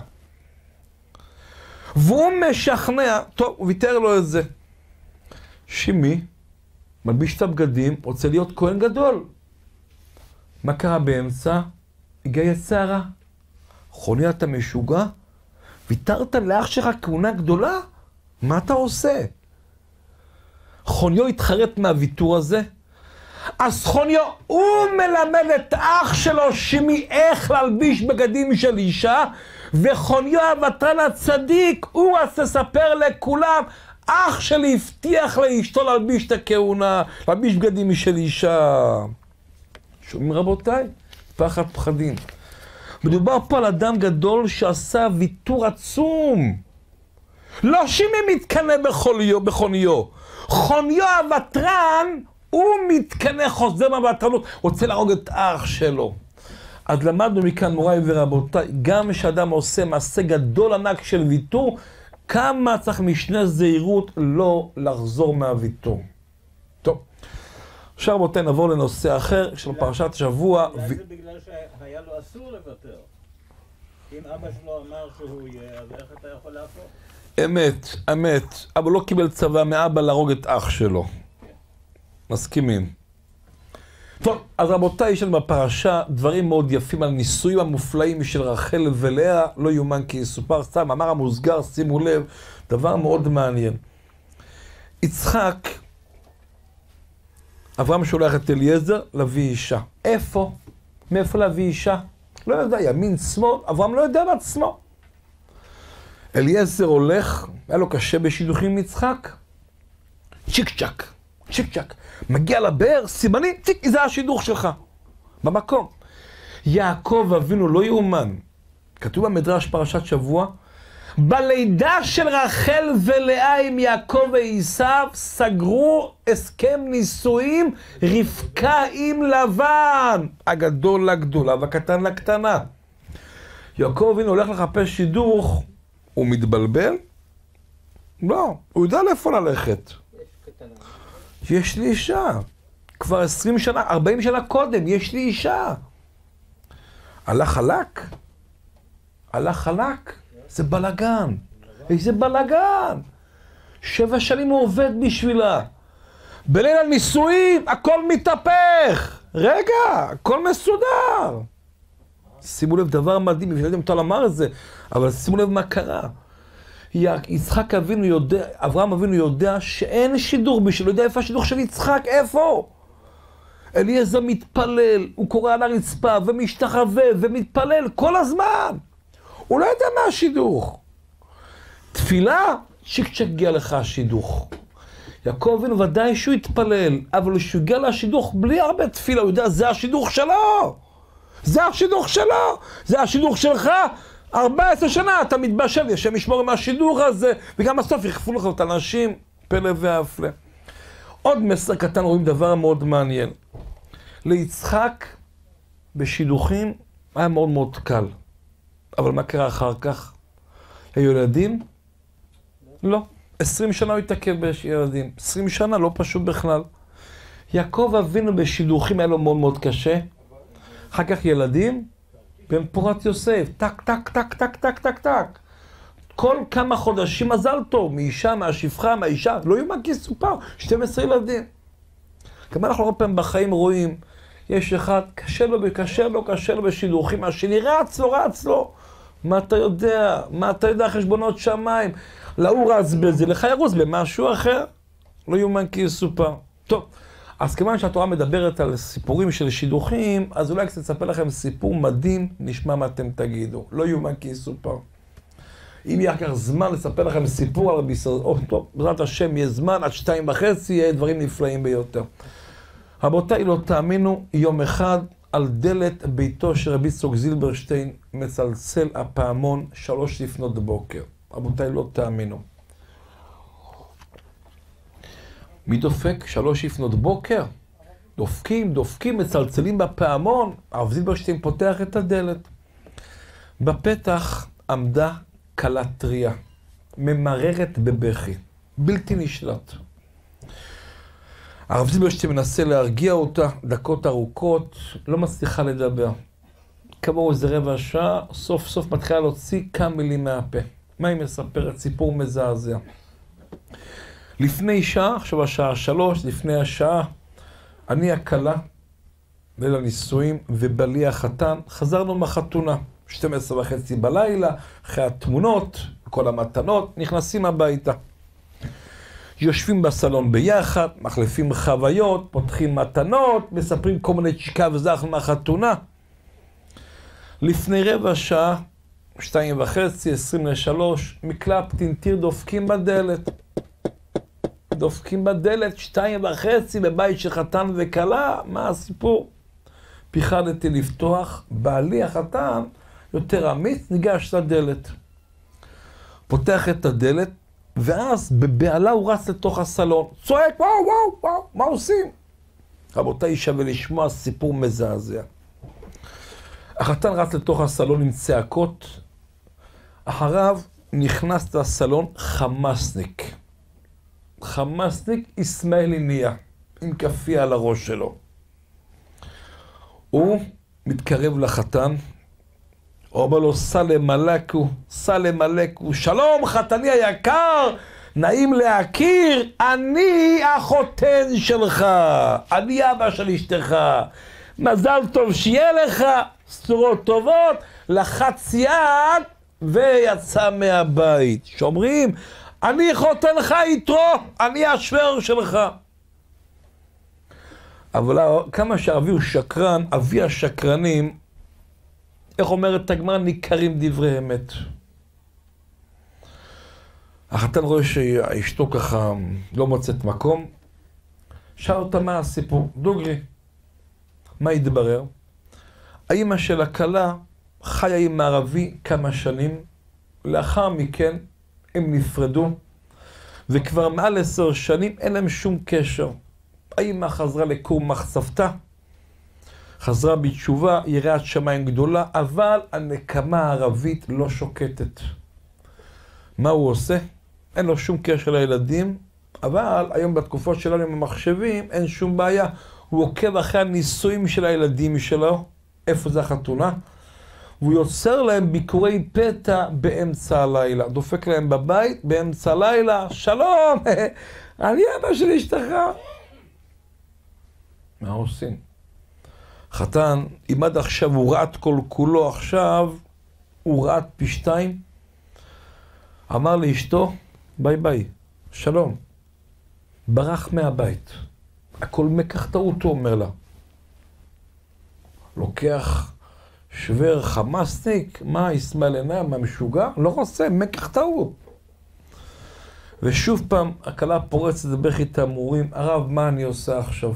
והוא משכנע, טוב, הוא ויתר לו את זה. שימי, מלביש את הבגדים, רוצה להיות כהן גדול. מה קרה באמצע? הגיעה סערה. חוניו, אתה משוגע? ויתרת לאח שלך כהונה גדולה? מה אתה עושה? חוניו התחרט מהוויתור הזה. אז חוניו, הוא מלמד את אח שלו שימי איך להלביש בגדים של אישה, וחוניו הוותרן הצדיק, הוא אז תספר לכולם, אח שלי הבטיח לאשתו להלביש את הכהונה, להלביש בגדים של אישה. שומעים רבותיי? פחד פחדים. מדובר פה על אדם גדול שעשה ויתור עצום. לא שימי מתקנא בחוניו, בחוניו. חוניו הוותרן, הוא מתקנא, חוזר מהוותרנות, רוצה להרוג את אח שלו. אז למדנו מכאן, מוריי ורבותיי, גם כשאדם עושה מעשה גדול ענק של ויתור, כמה צריך משנה זהירות לא לחזור מהוויתור. טוב, עכשיו רבותיי נעבור לנושא אחר של פרשת השבוע. אולי זה בגלל שהיה לו אסור לוותר. אם אבא שלו אמר שהוא יהיה, אז איך אתה יכול להפוך? אמת, אמת. אבא לא קיבל צבא מאבא להרוג את אח שלו. מסכימים. טוב, אז רבותיי, יש לנו בפרשה דברים מאוד יפים על ניסויים המופלאים של רחל ולאה, לא יאומן כי יסופר, סתם, אמר המוסגר, שימו לב, דבר מאוד מעניין. יצחק, אברהם שולח את אליעזר להביא אישה. איפה? מאיפה להביא אישה? לא יודע, ימין, שמאל, אברהם לא יודע בעצמו. אליעזר הולך, היה לו קשה בשידוכים עם יצחק. צ'יק צ'ק, צ'יק צ'ק. מגיע לבאר, סימני, ציק, זה השידוך שלך. במקום. יעקב אבינו לא יאומן. כתוב במדרש פרשת שבוע, בלידה של רחל ולאה עם יעקב ועשיו, סגרו הסכם נישואים רבקה עם לבן. הגדול לגדולה והקטן לקטנה. יעקב אבינו הולך לחפש שידוך, הוא מתבלבל? לא, הוא יודע לאיפה ללכת. יש לי אישה. כבר עשרים שנה, ארבעים שנה קודם, יש לי אישה. הלך חלק? הלך חלק? זה בלגן. איזה בלגן. שבע שנים הוא עובד בשבילה. בליל הנישואים, הכל מתהפך. רגע, הכל מסודר. שימו לב, דבר מדהים, אני לא יודע אם אתה אמר את זה, אבל שימו לב מה קרה. יצחק אבינו יודע, אברהם אבינו יודע שאין שידוך בשבילו, יודע איפה השידוך של יצחק, איפה? אליעזר מתפלל, הוא קורא על הרצפה ומשתחווה ומתפלל כל הזמן. הוא לא יודע מה השידוך. תפילה, צ'יק צ'ק הגיע לך השידוך. יעקב אבינו ודאי שהוא התפלל, אבל שהוא הגיע לשידוך בלי הרבה תפילה, הוא יודע, זה השידוך שלו. זה השידוך שלו, זה השידוך שלך. ארבע עשרה שנה אתה מתבשל, השם ישמור עם השידוך הזה, וגם בסוף יחפו לך את האנשים, פלא והפלא. עוד מסר קטן, רואים דבר מאוד מעניין. ליצחק בשידוכים היה מאוד מאוד קל. אבל מה קרה אחר כך? היו ילדים? לא. עשרים שנה הוא התעכב בילדים. עשרים שנה, לא פשוט בכלל. יעקב אבינו בשידוכים היה לו מאוד מאוד קשה. אחר כך ילדים, בן פורת יוסף, טק, טק, טק, טק, טק, טק, טק. כל כמה חודשים מזל טוב, מאישה, מהשפחה, מהאישה, לא יאומן כי יסופר, שתים עשרה ילדים. גם אנחנו הרבה פעמים בחיים רואים, יש אחד, קשה לו, קשה לו, קשה לו בשידוכים, השני רץ לו, רץ לו. מה אתה יודע? מה אתה יודע? חשבונות שמיים. להוא רץ בזה, לך ירוץ במשהו אחר. לא יאומן כי יסופר. טוב. אז כיוון שהתורה מדברת על סיפורים של שידוכים, אז אולי קצת אספר לכם סיפור מדהים, נשמע מה אתם תגידו. לא יאומן כי יסופר. אם יהיה כך זמן לספר לכם סיפור על רבי ישראל, או טוב, בעזרת השם יהיה זמן, עד שתיים וחצי, יהיה דברים נפלאים ביותר. רבותיי, לא תאמינו, יום אחד על דלת ביתו של רבי יצחק זילברשטיין מצלצל הפעמון שלוש לפנות בוקר. רבותיי, לא תאמינו. מי דופק? שלוש לפנות בוקר? דופקים, דופקים, מצלצלים בפעמון. הרב זילברשטיין פותח את הדלת. בפתח עמדה כלה טריה, ממררת בבכי, בלתי נשלט. הרב זילברשטיין מנסה להרגיע אותה, דקות ארוכות, לא מצליחה לדבר. כמוהו איזה רבע שעה, סוף סוף מתחילה להוציא כמה מילים מהפה. מה היא מספרת? סיפור מזעזע. לפני שעה, עכשיו השעה שלוש, לפני השעה, אני הכלה, ליל הנישואים, ובלי החתן, חזרנו מהחתונה. שתים עשרה וחצי בלילה, אחרי התמונות, כל המתנות, נכנסים הביתה. יושבים בסלון ביחד, מחלפים חוויות, פותחים מתנות, מספרים כל מיני צ'יקה וזך מהחתונה. לפני רבע שעה, שתיים וחצי, עשרים לשלוש, מקלע פטינטיר דופקים בדלת. דופקים בדלת, שתיים וחצי, בבית של חתן וכלה, מה הסיפור? פיחדתי לפתוח, בעלי החתן, יותר אמיץ, ניגש לדלת. פותח את הדלת, ואז בבעלה הוא רץ לתוך הסלון. צועק, וואו, וואו, וואו, מה עושים? רבותיי, שווה לשמוע סיפור מזעזע. החתן רץ לתוך הסלון עם צעקות, אחריו נכנס לסלון חמאסניק. חמאסניק ישמעאלי נהיה, עם כפי על הראש שלו. הוא מתקרב לחתן, הוא אומר לו, סלם עליכו, סלם עליכו, שלום חתני היקר, נעים להכיר, אני החותן שלך, אני אבא של אשתך, מזל טוב שיהיה לך, סתורות טובות, לחץ יד ויצא מהבית. שאומרים, אני חותנך יתרו, אני השוור שלך. אבל כמה שאבי הוא שקרן, אבי השקרנים, איך אומרת הגמרא, ניכרים דברי אמת. החתן רואה שאשתו ככה לא מוצאת מקום, שאל אותה מה הסיפור, דוגרי. מה יתברר? האמא של הכלה חיה עם הערבי כמה שנים, לאחר מכן הם נפרדו, וכבר מעל עשר שנים אין להם שום קשר. האמא חזרה לכור מחצבתה, חזרה בתשובה, יראת שמיים גדולה, אבל הנקמה הערבית לא שוקטת. מה הוא עושה? אין לו שום קשר לילדים, אבל היום בתקופות שלנו עם המחשבים אין שום בעיה. הוא עוקב אחרי הניסויים של הילדים שלו, איפה זה החתונה, והוא יוצר להם ביקורי פתע באמצע הלילה. דופק להם בבית באמצע הלילה, שלום, אני אבא של אשתך. מה עושים? חתן, אם עד עכשיו הוא רעד כל כולו, עכשיו הוא רעד פי שתיים, אמר לאשתו, ביי ביי, שלום, ברח מהבית. הכל מקח טעות, הוא אומר לה. לוקח שוור חמאסניק, מה, ישמעאלי נהיה, מה משוגע? לא רוצה, מקח טעות. ושוב פעם, הכלה פורצת בבכי תמרורים, הרב, מה אני עושה עכשיו?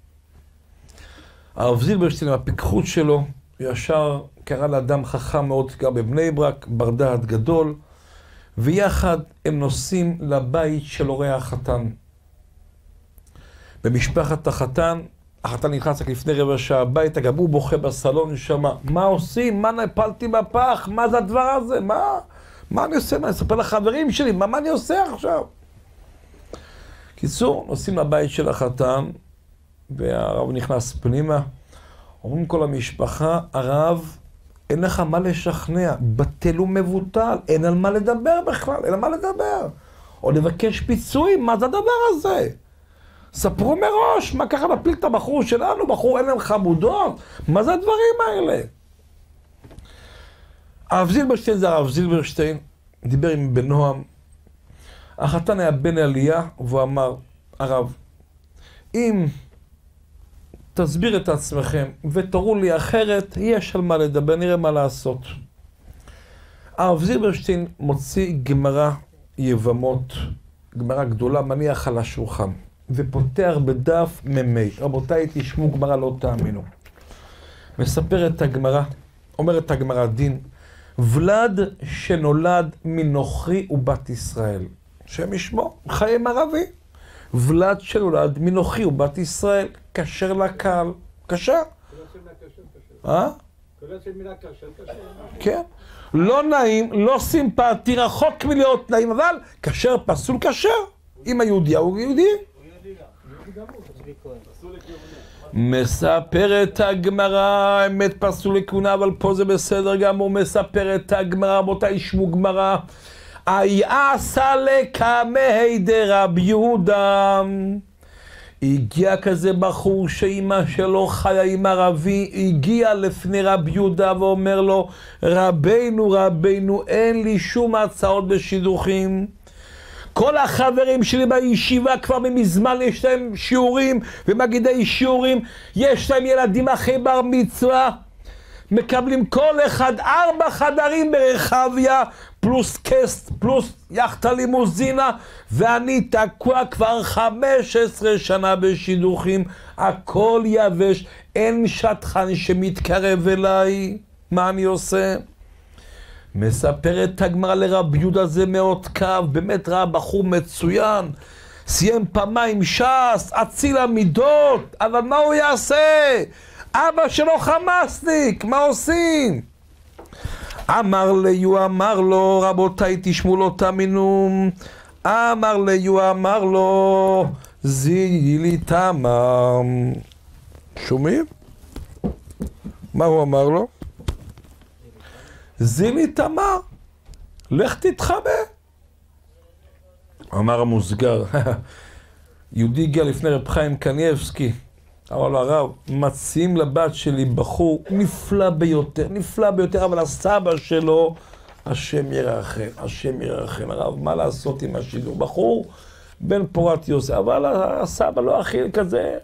הרב זילברשטיין, הפיקחות שלו, ישר קרא לאדם חכם מאוד, גר בבני ברק, בר דעת גדול, ויחד הם נוסעים לבית של הורי החתן. במשפחת החתן, החתן נכנס רק לפני רבע שעה הביתה, גם הוא בוכה בסלון שם, מה עושים? מה נפלתי בפח? מה זה הדבר הזה? מה? מה אני עושה? מה אני אספר לחברים שלי? מה, מה אני עושה עכשיו? קיצור, נוסעים לבית של החתן, והרב נכנס פנימה, אומרים כל המשפחה, הרב, אין לך מה לשכנע, בטל ומבוטל, אין על מה לדבר בכלל, אין על מה לדבר. או לבקש פיצויים, מה זה הדבר הזה? ספרו מראש, מה ככה נפיל את הבחור שלנו, בחור אין להם חמודות, מה זה הדברים האלה? הרב זילברשטיין זה הרב זילברשטיין, דיבר עם בן נועם, החתן היה בן עלייה, והוא אמר, הרב, אם תסביר את עצמכם ותראו לי אחרת, יש על מה לדבר, נראה מה לעשות. הרב זילברשטיין מוציא גמרא יבמות, גמרא גדולה, מניח על השולחן, ופותח בדף ממי. רבותיי, תשמעו גמרא, לא תאמינו. מספר את הגמרא, אומר את הגמרא דין, ולד שנולד מנוכרי ובת ישראל. שם ישמו, חיים ערבי. ולד שנולד מנוכרי ובת ישראל, כשר לקהל. כשר? אה? כן. לא נעים, לא סימפטי, רחוק מלהיות נעים, אבל כשר פסול כשר. אם היהודי הוא יהודי. לוי כהן. פסול לכהונה. מספרת הגמרא, אמת פסול לכהונה, אבל פה זה בסדר גמור. מספרת הגמרא, רבותיי, שמעו גמרא. היעשה לקמי דרבי יהודה. הגיע כזה בחור שאימא שלו חיה עם ערבי, הגיע לפני רבי יהודה ואומר לו, רבינו, רבינו, אין לי שום הצעות בשידוכים. כל החברים שלי בישיבה כבר מזמן יש להם שיעורים ומגידי שיעורים, יש להם ילדים אחרי בר מצווה, מקבלים כל אחד ארבע חדרים ברחביה, פלוס קסט, פלוס יחטה לימוזינה, ואני תקוע כבר חמש עשרה שנה בשידוכים, הכל יבש, אין שטחן שמתקרב אליי, מה אני עושה? מספרת הגמרא לרבי יהודה, זה מאוד קו, באמת ראה בחור מצוין, סיים פעמיים ש"ס, אציל המידות, אבל מה הוא יעשה? אבא שלו חמאסניק, מה עושים? אמר ליהו, אמר לו, רבותיי תשמעו לו תאמינו, אמר ליהו, אמר לו, זילי תמר. שומעים? מה הוא אמר לו? זילי תמר, לך תתחבא. אמר המוסגר, יהודי הגיע לפני רב חיים קניאבסקי, אמר לו, הרב, מציעים לבת שלי בחור נפלא ביותר, נפלא ביותר, אבל הסבא שלו, השם ירחם, השם ירחם. הרב, מה לעשות עם השידור? בחור בן פורת יוסף, אבל הסבא לא אכיל כזה.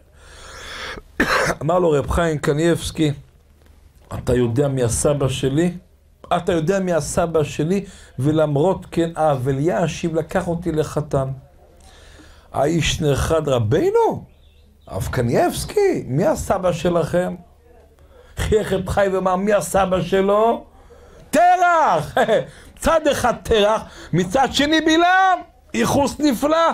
אמר לו רב חיים קניאבסקי, אתה יודע מי הסבא שלי? אתה יודע מי הסבא שלי? ולמרות כן, האב אלישיב לקח אותי לחתן. האיש נחרד, רבינו? הרב קניאבסקי, מי הסבא שלכם? חייך רב חיים ואמר, מי הסבא שלו? תרח! צד אחד תרח, מצד שני בלעם, ייחוס נפלא.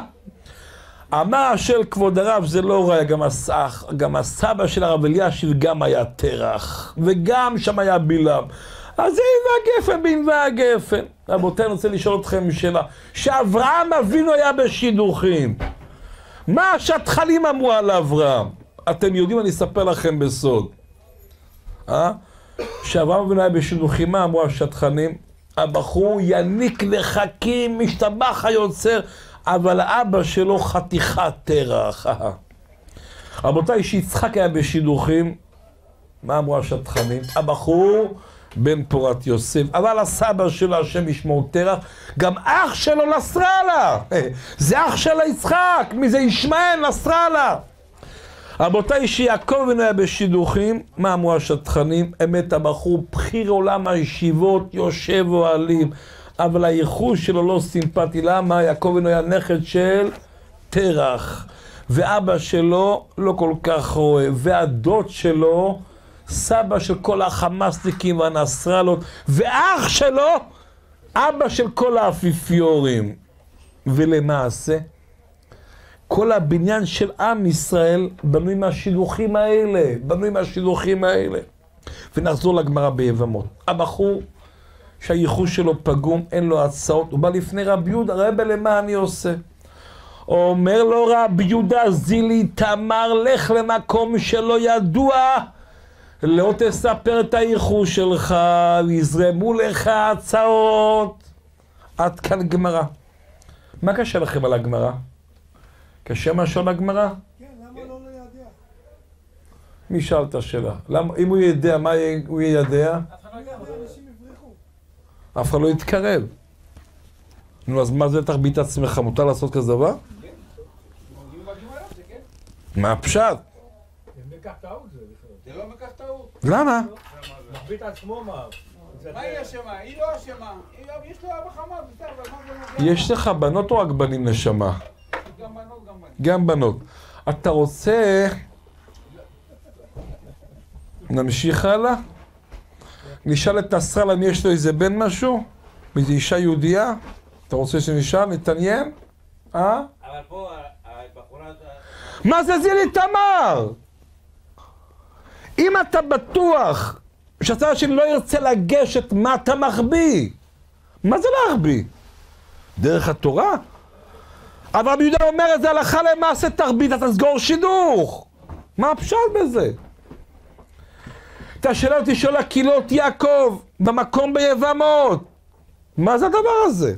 אמר של כבוד הרב, זה לא רע, גם, הס... גם הסבא של הרב אלישיב גם היה תרח, וגם שם היה בלעם. אז זה ענווה גפן בענווה גפן. רבותיי, אני רוצה לשאול אתכם שאלה, שאברהם אבינו היה בשידוכים, מה השטחנים אמרו על אברהם? אתם יודעים, אני אספר לכם בסוד. אה? שאברהם אבינו היה בשידוכים, מה אמרו השטחנים? הבחור יניק לחכים, משתבח היוצר, אבל האבא שלו חתיכת תרח. רבותיי, שיצחק היה בשידוכים, מה אמרו השטחנים? הבחור בן פורת יוסף, אבל הסבא שלו, השם ישמעו תרח, גם אח שלו נסראללה, זה אח של יצחק, מי זה ישמעאל נסראללה. רבותיי, שיעקב אבינו היה בשידוכים, מה אמרו השטחנים? אמת, הבחור בחיר עולם הישיבות, יושב אוהלים, אבל הייחוס שלו לא סימפטי. למה? יעקב אבינו היה נכד של תרח, ואבא שלו לא כל כך רואה, והדוד שלו סבא של כל החמאסניקים והנסראלות, ואח שלו אבא של כל האפיפיורים. ולמעשה כל הבניין של עם ישראל בנוי מהשידוכים האלה, בנוי מהשידוכים האלה. ונחזור לגמרא ביבמות. הבחור שהייחוס שלו פגום, אין לו הצעות, הוא בא לפני רבי יהודה, רבי, למה אני עושה? אומר לו רבי יהודה, זילי תמר, לך למקום שלא ידוע, לא תספר את הייחוס שלך, יזרמו לך הצעות. עד כאן גמרא. מה קשה לכם על הגמרא? קשה משהו על הגמרא? כן, למה לא לידע? מי שאל את השאלה? למה, אם הוא ידע, מה הוא ידע? אנשים יברחו. אף אחד לא יתקרב. נו, אז מה זה תרביט עצמך? מותר לעשות כזה דבר? מה הפשט? זה מקח טעות זה בכלל. זה לא מקח טעות. למה? מחביא את עצמו מה? מה היא אשמה? היא לא אשמה. יש לו אבא חמה, בסדר, אבל מה זה נוגע? יש לך בנות או רק בנים נשמה? גם בנות, גם בנים. גם בנות. אתה רוצה... נמשיך הלאה? נשאל את נסראללה אם יש לו איזה בן משהו? מאיזה אישה יהודייה? אתה רוצה שנשאל? נתעניין? אה? אבל פה הבחורה... מה זה זילי תמר? אם אתה בטוח שהצד שלי לא ירצה לגשת, מה אתה מחביא? מה זה להחביא? דרך התורה? אבל רבי יהודה אומר את זה הלכה למעשה תרבית, אתה סגור שידוך. מה הפשט בזה? את השאלה אותי שואלה קהילות יעקב, במקום ביבמות. מה זה הדבר הזה?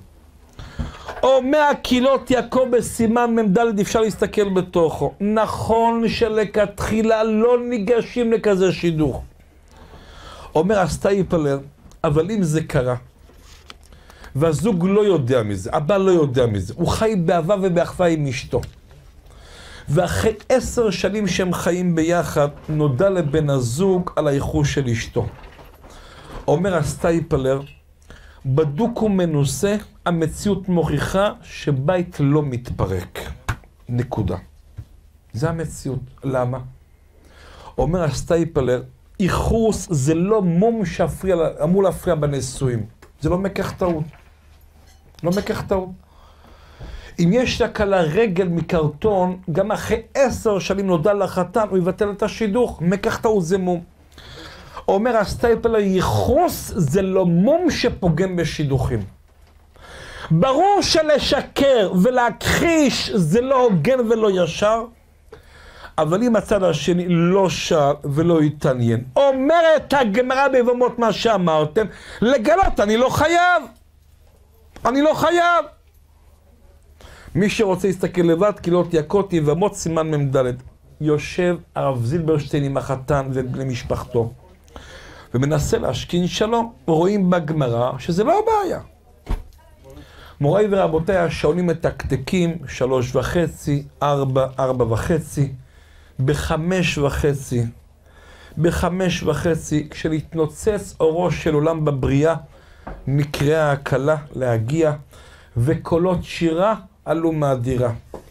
או מהקהילות יעקב בסימן מ"ד אפשר להסתכל בתוכו. נכון שלכתחילה לא ניגשים לכזה שידוך. אומר הסטייפלר, אבל אם זה קרה, והזוג לא יודע מזה, הבעל לא יודע מזה, הוא חי באהבה ובאחווה עם אשתו. ואחרי עשר שנים שהם חיים ביחד, נודע לבן הזוג על הייחוס של אשתו. אומר הסטייפלר, בדוק ומנוסה, המציאות מוכיחה שבית לא מתפרק. נקודה. זה המציאות. למה? אומר הסטייפלר, ייחוס זה לא מום שאמור להפריע בנישואים. זה לא מקח טעות. לא מקח טעות. אם יש לכלה רגל מקרטון, גם אחרי עשר שנים נודע לחתן, הוא יבטל את השידוך. מקח טעות זה מום. אומר הסטייפלר, ייחוס זה לא מום שפוגם בשידוכים. ברור שלשקר ולהכחיש זה לא הוגן ולא ישר, אבל אם הצד השני לא שאל ולא התעניין, אומרת הגמרא ביבמות מה שאמרתם, לגלות אני לא חייב. אני לא חייב. מי שרוצה להסתכל לבד, קהילות יעקב יבמות סימן מ"ד. יושב הרב זילברשטיין עם החתן ובני משפחתו, ומנסה להשכין שלום. רואים בגמרא שזה לא הבעיה. מוריי ורבותיי, השעונים מתקתקים, שלוש וחצי, ארבע, ארבע וחצי, בחמש וחצי, בחמש וחצי, כשלהתנוצץ אורו של עולם בבריאה, נקראה הקלה להגיע, וקולות שירה עלו מהדירה.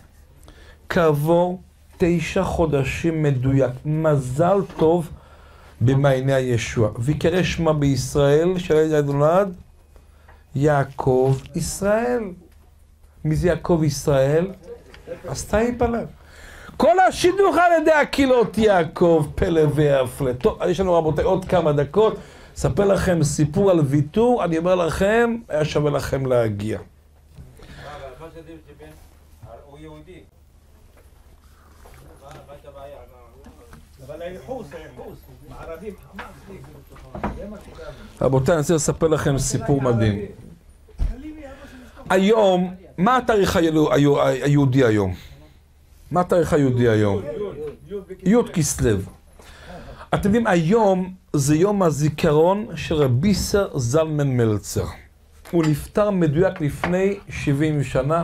כעבור תשע חודשים מדויק, מזל טוב במעייני הישוע. ויקרא שמה בישראל, שהילד נולד, יעקב ישראל. מי זה יעקב ישראל? הסטייפלר. כל השידוך על ידי הקהילות יעקב, פלא והפלא. טוב, יש לנו רבותיי עוד כמה דקות, אספר לכם סיפור על ויתור, אני אומר לכם, היה שווה לכם להגיע. הוא יהודי. אבל הייחוס, הייחוס, מערבים. רבותיי, אני רוצה לספר לכם סיפור מדהים. היום, מה התאריך היהודי היום? מה התאריך היהודי היום? י' כסלו. אתם יודעים, היום זה יום הזיכרון של רבי יששכר זלמן מלצר. הוא נפטר מדויק לפני שבעים שנה.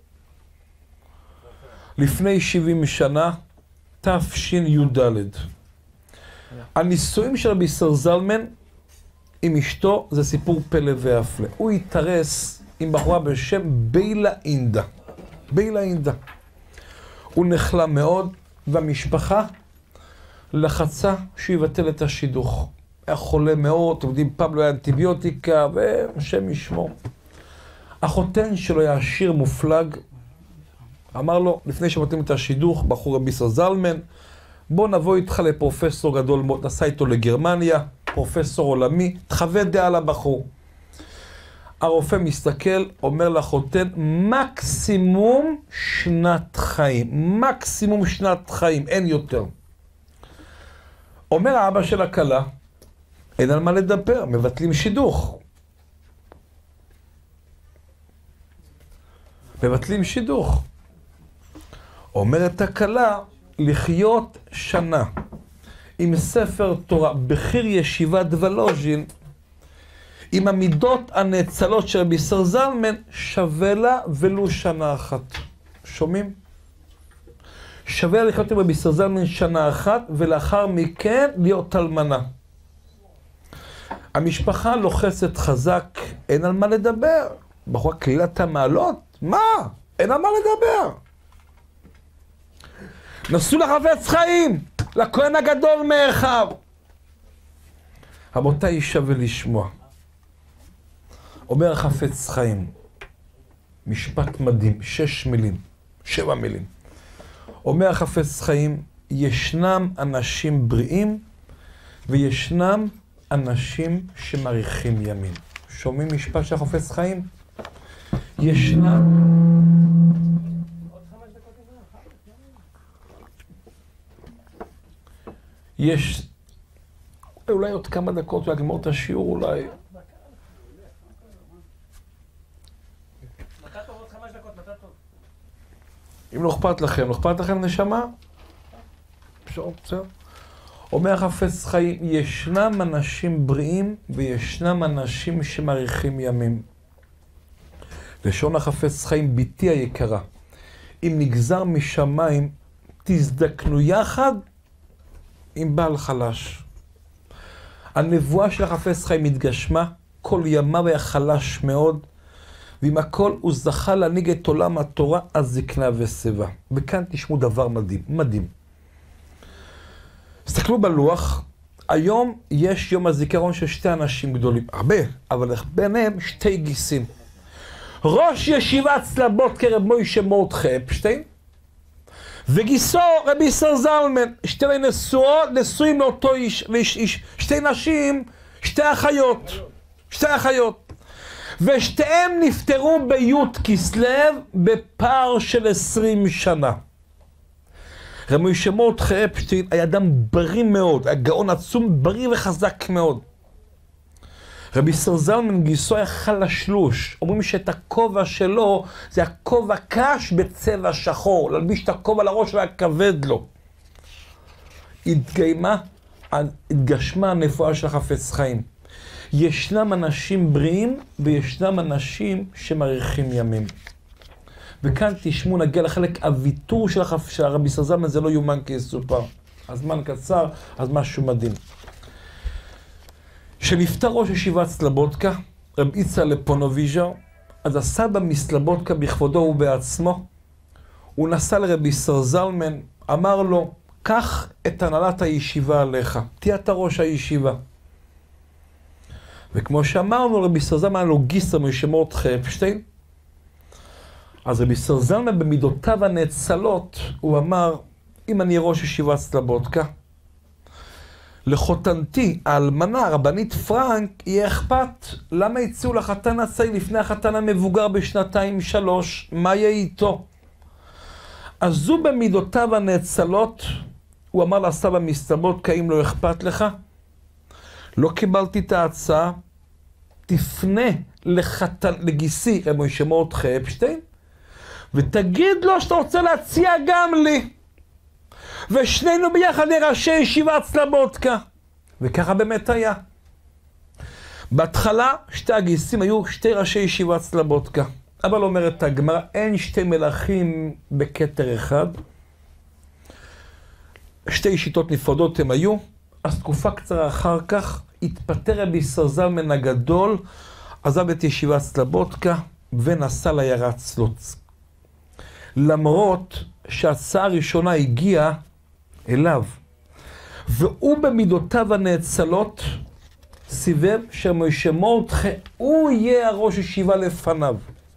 לפני שבעים שנה, תשי"ד. הנישואים של רבי יששכר זלמן עם אשתו זה סיפור פלא והפלא. הוא התארס עם בחורה בשם ביילה אינדה. ביילה אינדה. הוא נחלה מאוד, והמשפחה לחצה שהוא יבטל את השידוך. היה חולה מאוד, אתם יודעים, פעם לא היה אנטיביוטיקה, והשם ישמור. החותן שלו היה עשיר מופלג, אמר לו, לפני שמתאים את השידוך, בחור רבי יששכר זלמן, בוא נבוא איתך לפרופסור גדול מאוד, נסע איתו לגרמניה, פרופסור עולמי, תחווה דעה לבחור. הרופא מסתכל, אומר לחותן, מקסימום שנת חיים, מקסימום שנת חיים, אין יותר. אומר האבא של הכלה, אין על מה לדבר, מבטלים שידוך. מבטלים שידוך. אומרת הכלה, לחיות שנה עם ספר תורה, בחיר ישיבת וולוז'ין, עם המידות הנאצלות של רבי יששכר זלמן, שווה לה ולו שנה אחת. שומעים? שווה לה לחיות עם רבי יששכר זלמן שנה אחת, ולאחר מכן להיות אלמנה. המשפחה לוחצת חזק, אין על מה לדבר. בחורה כלילת המעלות? מה? אין על מה לדבר. נסו לחפץ חיים, לכהן הגדול מאחיו. רבותיי, שווה לשמוע. אומר החפץ חיים, משפט מדהים, שש מילים, שבע מילים. אומר החפץ חיים, ישנם אנשים בריאים וישנם אנשים שמאריכים ימים. שומעים משפט של החפץ חיים? ישנם, יש, אולי עוד כמה דקות לגמור את השיעור אולי. נתת טוב עוד חמש דקות, נתת טוב. אם לא אכפת לכם, לא אכפת לכם נשמה? אפשר, בסדר. אומר החפץ חיים, ישנם אנשים בריאים וישנם אנשים שמאריכים ימים. לשון החפץ חיים, ביתי היקרה, אם נגזר משמיים, תזדקנו יחד עם בעל חלש. הנבואה של החפץ חיים התגשמה, כל ימיו היה חלש מאוד, ועם הכל הוא זכה להנהיג את עולם התורה, הזקנה ושיבה. וכאן תשמעו דבר מדהים, מדהים. תסתכלו בלוח, היום יש יום הזיכרון של שתי אנשים גדולים, הרבה, אבל ביניהם שתי גיסים. ראש ישיבת סלבודקה רב מוישה מרדכי אפשטיין, וגיסו רבי ישראל זלמן, שתי נשואות, נשואים לאותו איש, לאיש, איש, שתי נשים, שתי אחיות, שתי אחיות. ושתיהם נפטרו בי' כסלו בפער של עשרים שנה. רבי מוישה מרדכי אפשטיין היה אדם בריא מאוד, היה גאון עצום, בריא וחזק מאוד. רבי ישראל זלמן גיסו היה חלשלוש. אומרים שאת הכובע שלו זה הכובע קש בצבע שחור. להלביש את הכובע לראש והיה כבד לו. התגיימה, התגשמה הנבואה של החפץ חיים. ישנם אנשים בריאים וישנם אנשים שמאריכים ימים. וכאן תשמעו, נגיע לחלק הוויתור של, החפ... של הרבי ישראל זלמן, זה לא יומן כיסופר. הזמן קצר, אז משהו מדהים. כשנפטר ראש ישיבת סלבודקה, רב יצחק לפונוביז'ר, אז הסבא מסלבודקה בכבודו ובעצמו, הוא נסע לרבי ישראל זלמן, אמר לו, קח את הנהלת הישיבה עליך, תהיה אתה ראש הישיבה. וכמו שאמרנו, רבי ישראל זלמן היה לו גיס רבי מוישה מרדכי אפשטיין, אז רבי ישראל זלמן במידותיו הנאצלות, הוא אמר, אם אני ראש ישיבת סלבודקה, לחותנתי, האלמנה, רבנית פרנק, יהיה אכפת. למה יצאו לחתן הצעיר לפני החתן המבוגר בשנתיים שלוש? מה יהיה איתו? אז הוא במידותיו הנאצלות, הוא אמר לסבא מסלבודקה, אם לא אכפת לך, לא קיבלתי את ההצעה, תפנה לחתן, לגיסי, רבי מוישה מרדכי אפשטיין, ותגיד לו שאתה רוצה להציע גם לי. ושנינו ביחד לראשי ישיבת סלבודקה. וככה באמת היה. בהתחלה שתי הגיסים היו שתי ראשי ישיבת סלבודקה. אבל אומרת הגמרא, אין שתי מלכים בכתר אחד. שתי שיטות נפרדות הם היו. אז תקופה קצרה אחר כך התפטר רבי ישראל זלמן הגדול, עזב את ישיבת סלבודקה ונסע לעיירת סלוצק. למרות שההצעה הראשונה הגיעה אליו, והוא במידותיו הנאצלות סיבב שמוישה מרדכי הוא יהיה הראש ישיבה לפניו.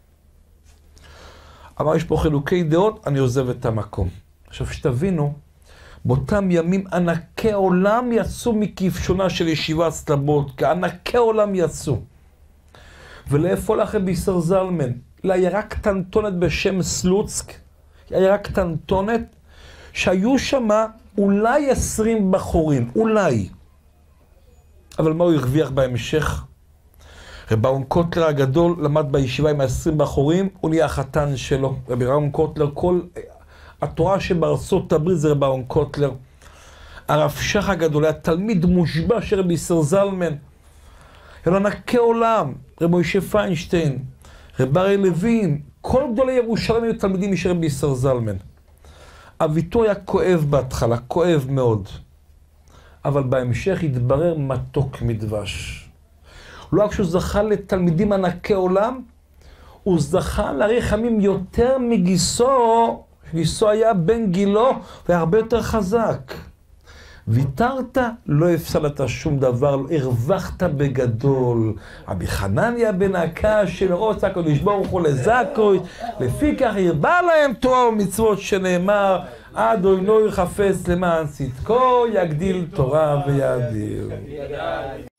אמר, יש פה חילוקי דעות, אני עוזב את המקום. עכשיו שתבינו, באותם ימים ענקי עולם יצאו מכבשונה של ישיבת סלבודקה, ענקי עולם יצאו. ולאיפה הלך רבי ישראל זלמן? לעיירה קטנטונת בשם סלוצק, עיירה קטנטונת, שהיו שם אולי עשרים בחורים, אולי. אבל מה הוא הרוויח בהמשך? רבי ראון קוטלר הגדול למד בישיבה עם העשרים בחורים, הוא נהיה החתן שלו. רבי ראון קוטלר, כל התורה שבארצות הברית זה רבי ראון קוטלר. הרב שך הגדול היה תלמיד מושבע של רבי ישראל זלמן. היה לו ענקי עולם, רבי מוישה פיינשטיין, רבי אריה לוין, כל גדולי ירושלים היו תלמידים של רבי ישראל זלמן. הוויתור היה כואב בהתחלה, כואב מאוד. אבל בהמשך התברר מתוק מדבש. לא רק שהוא זכה לתלמידים ענקי עולם, הוא זכה להאריך ימים יותר מגיסו, גיסו היה בן גילו והרבה יותר חזק. ויתרת, לא הפסדת שום דבר, לא הרווחת בגדול. רבי חנניה בן הקש של רוצה הקדוש ברוך הוא לזכוי, לפי כך הרבה להם תורה ומצוות שנאמר, אדוני חפץ למען צדקו, יגדיל תורה ויאדיר.